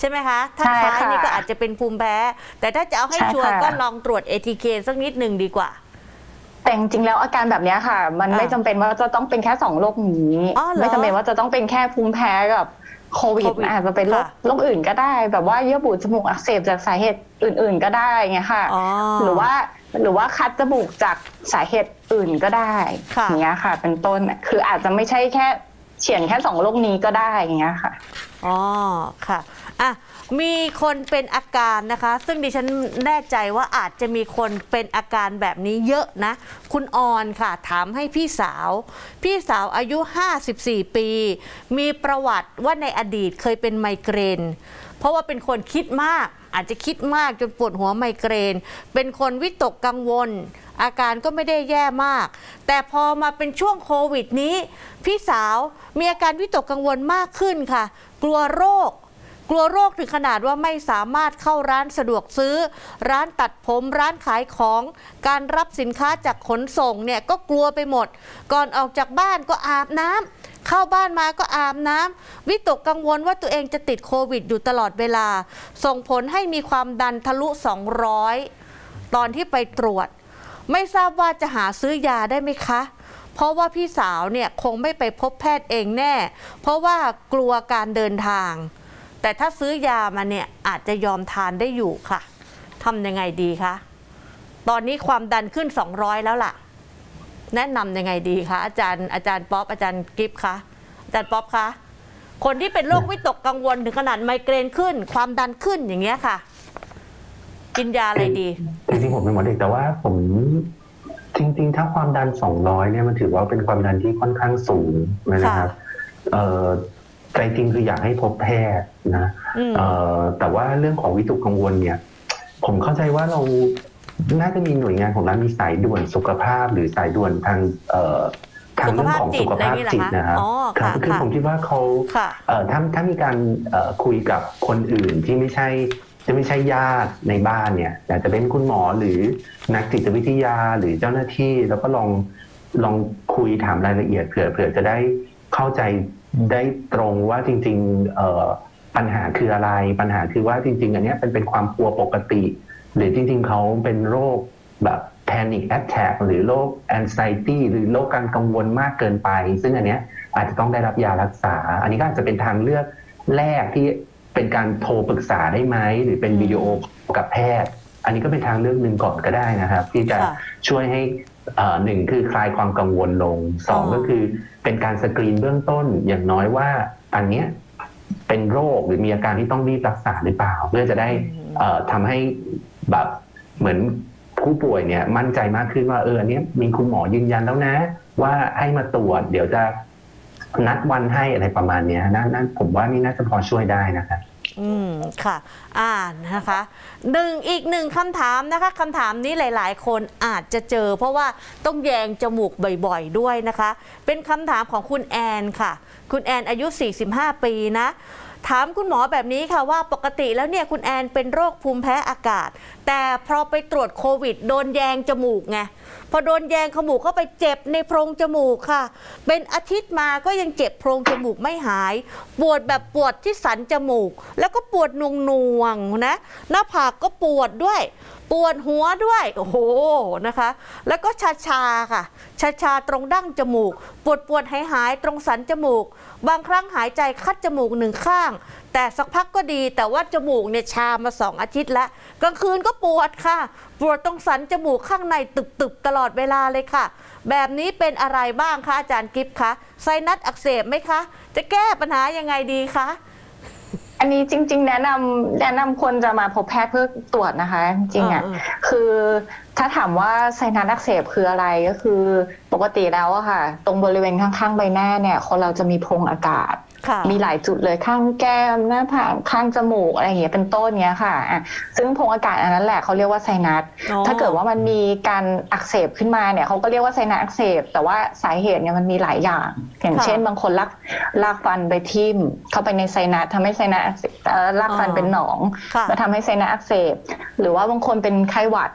ใช่ไหมคะถ้าคล้ายนี่ก็อาจจะเป็นภูมิแพ้แต่ถ้าจะเอาให้ชัวร์ก็ลองตรวจ เอ ที เค สักนิดหนึ่งดีกว่าแต่จริงๆแล้วอาการแบบนี้ค่ะมันไม่จำเป็นว่าจะต้องเป็นแค่สองโรคนี้ไม่จำเป็นว่าจะต้องเป็นแค่ภูมิแพ้กับโควิดอาจจะเป็นโรคโรคอื่นก็ได้แบบว่าเยื่อบุจมูกอักเสบจากสาเหตุอื่นๆก็ได้ไงค่ะหรือว่าหรือว่าคัดจมูกจากสาเหตุอื่นก็ได้อย่างเงี้ยค่ะเป็นต้นคืออาจจะไม่ใช่แค่เฉียนแค่สองโรคนี้ก็ได้อย่างเงี้ยค่ะอ๋อค่ะอ่ะมีคนเป็นอาการนะคะซึ่งดิฉันแน่ใจว่าอาจจะมีคนเป็นอาการแบบนี้เยอะนะคุณออนค่ะถามให้พี่สาวพี่สาวอายุห้าสิบสี่ปีมีประวัติว่าในอดีตเคยเป็นไมเกรนเพราะว่าเป็นคนคิดมากอาจจะคิดมากจนปวดหัวไมเกรนเป็นคนวิตกกังวลอาการก็ไม่ได้แย่มากแต่พอมาเป็นช่วงโควิดนี้พี่สาวมีอาการวิตกกังวลมากขึ้นค่ะกลัวโรคกลัวโรคถึงขนาดว่าไม่สามารถเข้าร้านสะดวกซื้อร้านตัดผมร้านขายของการรับสินค้าจากขนส่งเนี่ยก็กลัวไปหมดก่อนออกจากบ้านก็อาบน้ำเข้าบ้านมาก็อาบน้ำวิตกกังวลว่าตัวเองจะติดโควิดอยู่ตลอดเวลาส่งผลให้มีความดันทะลุสองร้อยตอนที่ไปตรวจไม่ทราบว่าจะหาซื้อยาได้ไหมคะเพราะว่าพี่สาวเนี่ยคงไม่ไปพบแพทย์เองแน่เพราะว่ากลัวการเดินทางแต่ถ้าซื้อยามาเนี่ยอาจจะยอมทานได้อยู่ค่ะทำยังไงดีคะตอนนี้ความดันขึ้นสองร้อยแล้วล่ะแนะนำยังไงดีคะอาจารย์อาจารย์ป๊อปอาจารย์กิฟต์คะอาจารย์ป๊อปคะคนที่เป็นโรควิตกกังวลถึงขนาดไมเกรนขึ้นความดันขึ้นอย่างเงี้ยค่ะกินยาอะไรดีจริงๆผมเป็นหมอเด็กแต่ว่าผมจริงๆถ้าความดันสองร้อยเนี่ยมันถือว่าเป็นความดันที่ค่อนข้างสูงนะครับเอ่อใจจริงคืออยากให้พบแพทย์นะแต่ว่าเรื่องของวิตกกังวลเนี่ยผมเข้าใจว่าเราน่าจะมีหน่วยงานของรัฐมีสายด่วนสุขภาพหรือสายด่วนทางทางเรื่องของสุขภาพจิตนะครับครับคือผมคิดว่าเขาถ้าถ้ามีการคุยกับคนอื่นที่ไม่ใช่จะไม่ใช่ญาติในบ้านเนี่ยอาจจะเป็นคุณหมอหรือนักจิตวิทยาหรือเจ้าหน้าที่แล้วก็ลองลองคุยถามรายละเอียดเผื่อเผื่อจะได้เข้าใจได้ตรงว่าจริงๆปัญหาคืออะไรปัญหาคือว่าจริงๆอันนี้เป็นเป็นความกลัวปกติหรือจริงๆเขาเป็นโรคแบบ panic attack หรือโรค anxiety หรือโรคการกังวลมากเกินไปซึ่งอันนี้อาจจะต้องได้รับยารักษาอันนี้ก็อาจจะเป็นทางเลือกแรกที่เป็นการโทรปรึกษาได้ไหมหรือเป็นวิดีโอกับแพทย์อันนี้ก็เป็นทางเลือกหนึ่งก่อนก็ได้นะครับที่จะช่วยให้หนึ่งคือคลายความกังวลลงสองก็คือเป็นการสกรีนเบื้องต้นอย่างน้อยว่าอันเนี้ยเป็นโรคหรือมีอาการที่ต้องรีบรักษาหรือเปล่าเพื่อจะได้ทำให้แบบเหมือนผู้ป่วยเนี่ยมั่นใจมากขึ้นว่าเอออันนี้มีคุณหมอยืนยันแล้วนะว่าให้มาตรวจเดี๋ยวจะนัดวันให้อะไรประมาณนี้นั่นนั่นผมว่านี่น่าจะพอช่วยได้นะครับอืมค่ะอ่านะคะหนึ่งอีกหนึ่งคำถามนะคะคำถามนี้หลายๆคนอาจจะเจอเพราะว่าต้องแยงจมูกบ่อยๆด้วยนะคะเป็นคำถามของคุณแอนค่ะคุณแอนอายุสี่สิบห้าปีนะถามคุณหมอแบบนี้ค่ะว่าปกติแล้วเนี่ยคุณแอนเป็นโรคภูมิแพ้อากาศแต่พอไปตรวจโควิดโดนแยงจมูกไงพอโดนแยงจมูกเข้าไปเจ็บในโพรงจมูกค่ะเป็นอาทิตย์มาก็ยังเจ็บโพรงจมูกไม่หายปวดแบบปวดที่สันจมูกแล้วก็ปวดนวงๆนะหน้าผากก็ปวดด้วยปวดหัวด้วยโอ้โหนะคะแล้วก็ชาชาค่ะชาชาตรงดั้งจมูกปวดปวดหายหายตรงสันจมูกบางครั้งหายใจคัดจมูกหนึ่งข้างแต่สักพักก็ดีแต่ว่าจมูกเนี่ยชามาสองอาทิตย์แล้วกลางคืนก็ปวดค่ะปวดตรงสันจมูกข้างในตึบๆตลอดเวลาเลยค่ะแบบนี้เป็นอะไรบ้างคะอาจารย์กิฟต์คะไซนัสอักเสบไหมคะจะแก้ปัญหายังไงดีคะอันนี้จริงๆแนะนำแนะนำคนจะมาพบแพทย์เพื่อตรวจนะคะจริงๆอ่ะคือถ้าถามว่าไซนัสอักเสบคืออะไรก็คือปกติแล้วอะค่ะตรงบริเวณข้างๆใบหน้าเนี่ยคนเราจะมีโพรงอากาศมีหลายจุดเลยข้างแก้มหน้าผากข้างจมูกอะไรอย่างเงี้ยเป็นต้นเงี้ยค่ะอ่ะซึ่งโพรงอากาศอันนั้นแหละเขาเรียกว่าไซนัสถ้าเกิดว่ามันมีการอักเสบขึ้นมาเนี่ยเขาก็เรียกว่าไซนัสอักเสบแต่ว่าสาเหตุเนี่ยมันมีหลายอย่างอย่างเช่นบางคนลากลากฟันไปทิ่มเข้าไปในไซนัสทำให้ไซนัสลากฟันเป็นหนองแล้วทำให้ไซนัสอักเสบหรือว่าบางคนเป็นไข้หวัด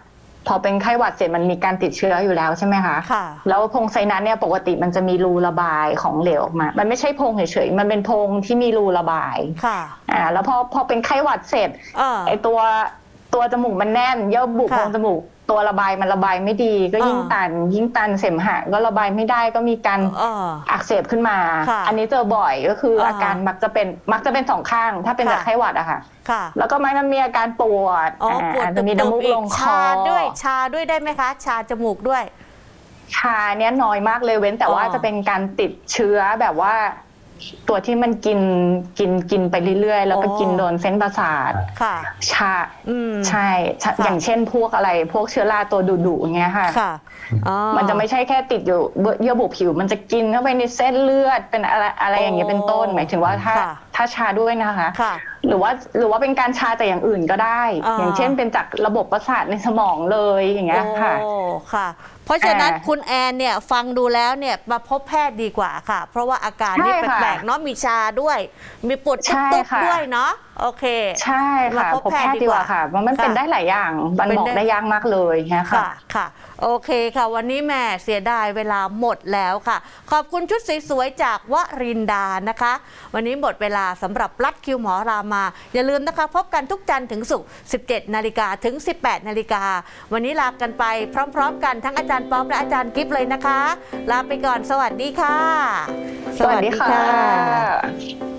พอเป็นไข้หวัดเสร็จมันมีการติดเชื้ออยู่แล้วใช่ไหมคะค่ะแล้วโพรงไซนัสเนี่ยปกติมันจะมีรูระบายของเหลวออกมามันไม่ใช่โพรงเฉยๆมันเป็นโพรงที่มีรูระบายค่ะอ่าแล้วพอพอเป็นไข้หวัดเสร็จไอตัวตัวจมูกมันแน่นเยื่อบุโพรงจมูกตัวระบายมันระบายไม่ดีก็ยิ่งตันยิ่งตันเสมหะก็ระบายไม่ได้ก็มีการอักเสบขึ้นมาอันนี้เจอบ่อยก็คืออาการมักจะเป็นมักจะเป็นสองข้างถ้าเป็นจากไข้หวัดอะค่ะแล้วก็มันมีอาการปวดจะมีน้ำมูกลงคอชาด้วยชาด้วยได้ไหมคะชาจมูกด้วยชาเนี้ยน้อยมากเลยเว้นแต่ว่าจะเป็นการติดเชื้อแบบว่าตัวที่มันกินกินกินไปเรื่อยๆแล้วก็กินโดนเส้นประสาทค่ะชาใช่อย่างเช่นพวกอะไรพวกเชื้อราตัวดุๆอย่างเงี้ยค่ะมันจะไม่ใช่แค่ติดอยู่เยื่อบุผิวมันจะกินเข้าไปในเส้นเลือดเป็นอะไรอะไรอย่างเงี้ยเป็นต้นหมายถึงว่าถ้าถ้าชาด้วยนะคะหรือว่าหรือว่าเป็นการชาจากอย่างอื่นก็ได้อย่างเช่นเป็นจากระบบประสาทในสมองเลยอย่างเงี้ยค่ะค่ะเพราะฉะนั้นคุณแอนเนี่ยฟังดูแล้วเนี่ยมาพบแพทย์ดีกว่าค่ะเพราะว่าอาการนี่แปลกๆเนาะมีชาด้วยมีปวดตุ๊บๆด้วยเนาะโอเคใช่ค่ะพบแพทย์ดีกว่าค่ะมันเป็นได้หลายอย่างมันบอกได้ยากมากเลยนะคะค่ะโอเคค่ะวันนี้แม่เสียดายเวลาหมดแล้วค่ะขอบคุณชุดสวยๆจากวรินดานะคะวันนี้หมดเวลาสำหรับรัดคิวหมอรามาอย่าลืมนะคะพบกันทุกจันทร์ถึงศุกร์ สิบเจ็ดนาฬิกาถึง สิบแปดนาฬิกาวันนี้ลากันไปพร้อมๆกันทั้งอาจารย์ป๊อปและอาจารย์กิฟต์เลยนะคะลาไปก่อนสวัสดีค่ะสวัสดีค่ะ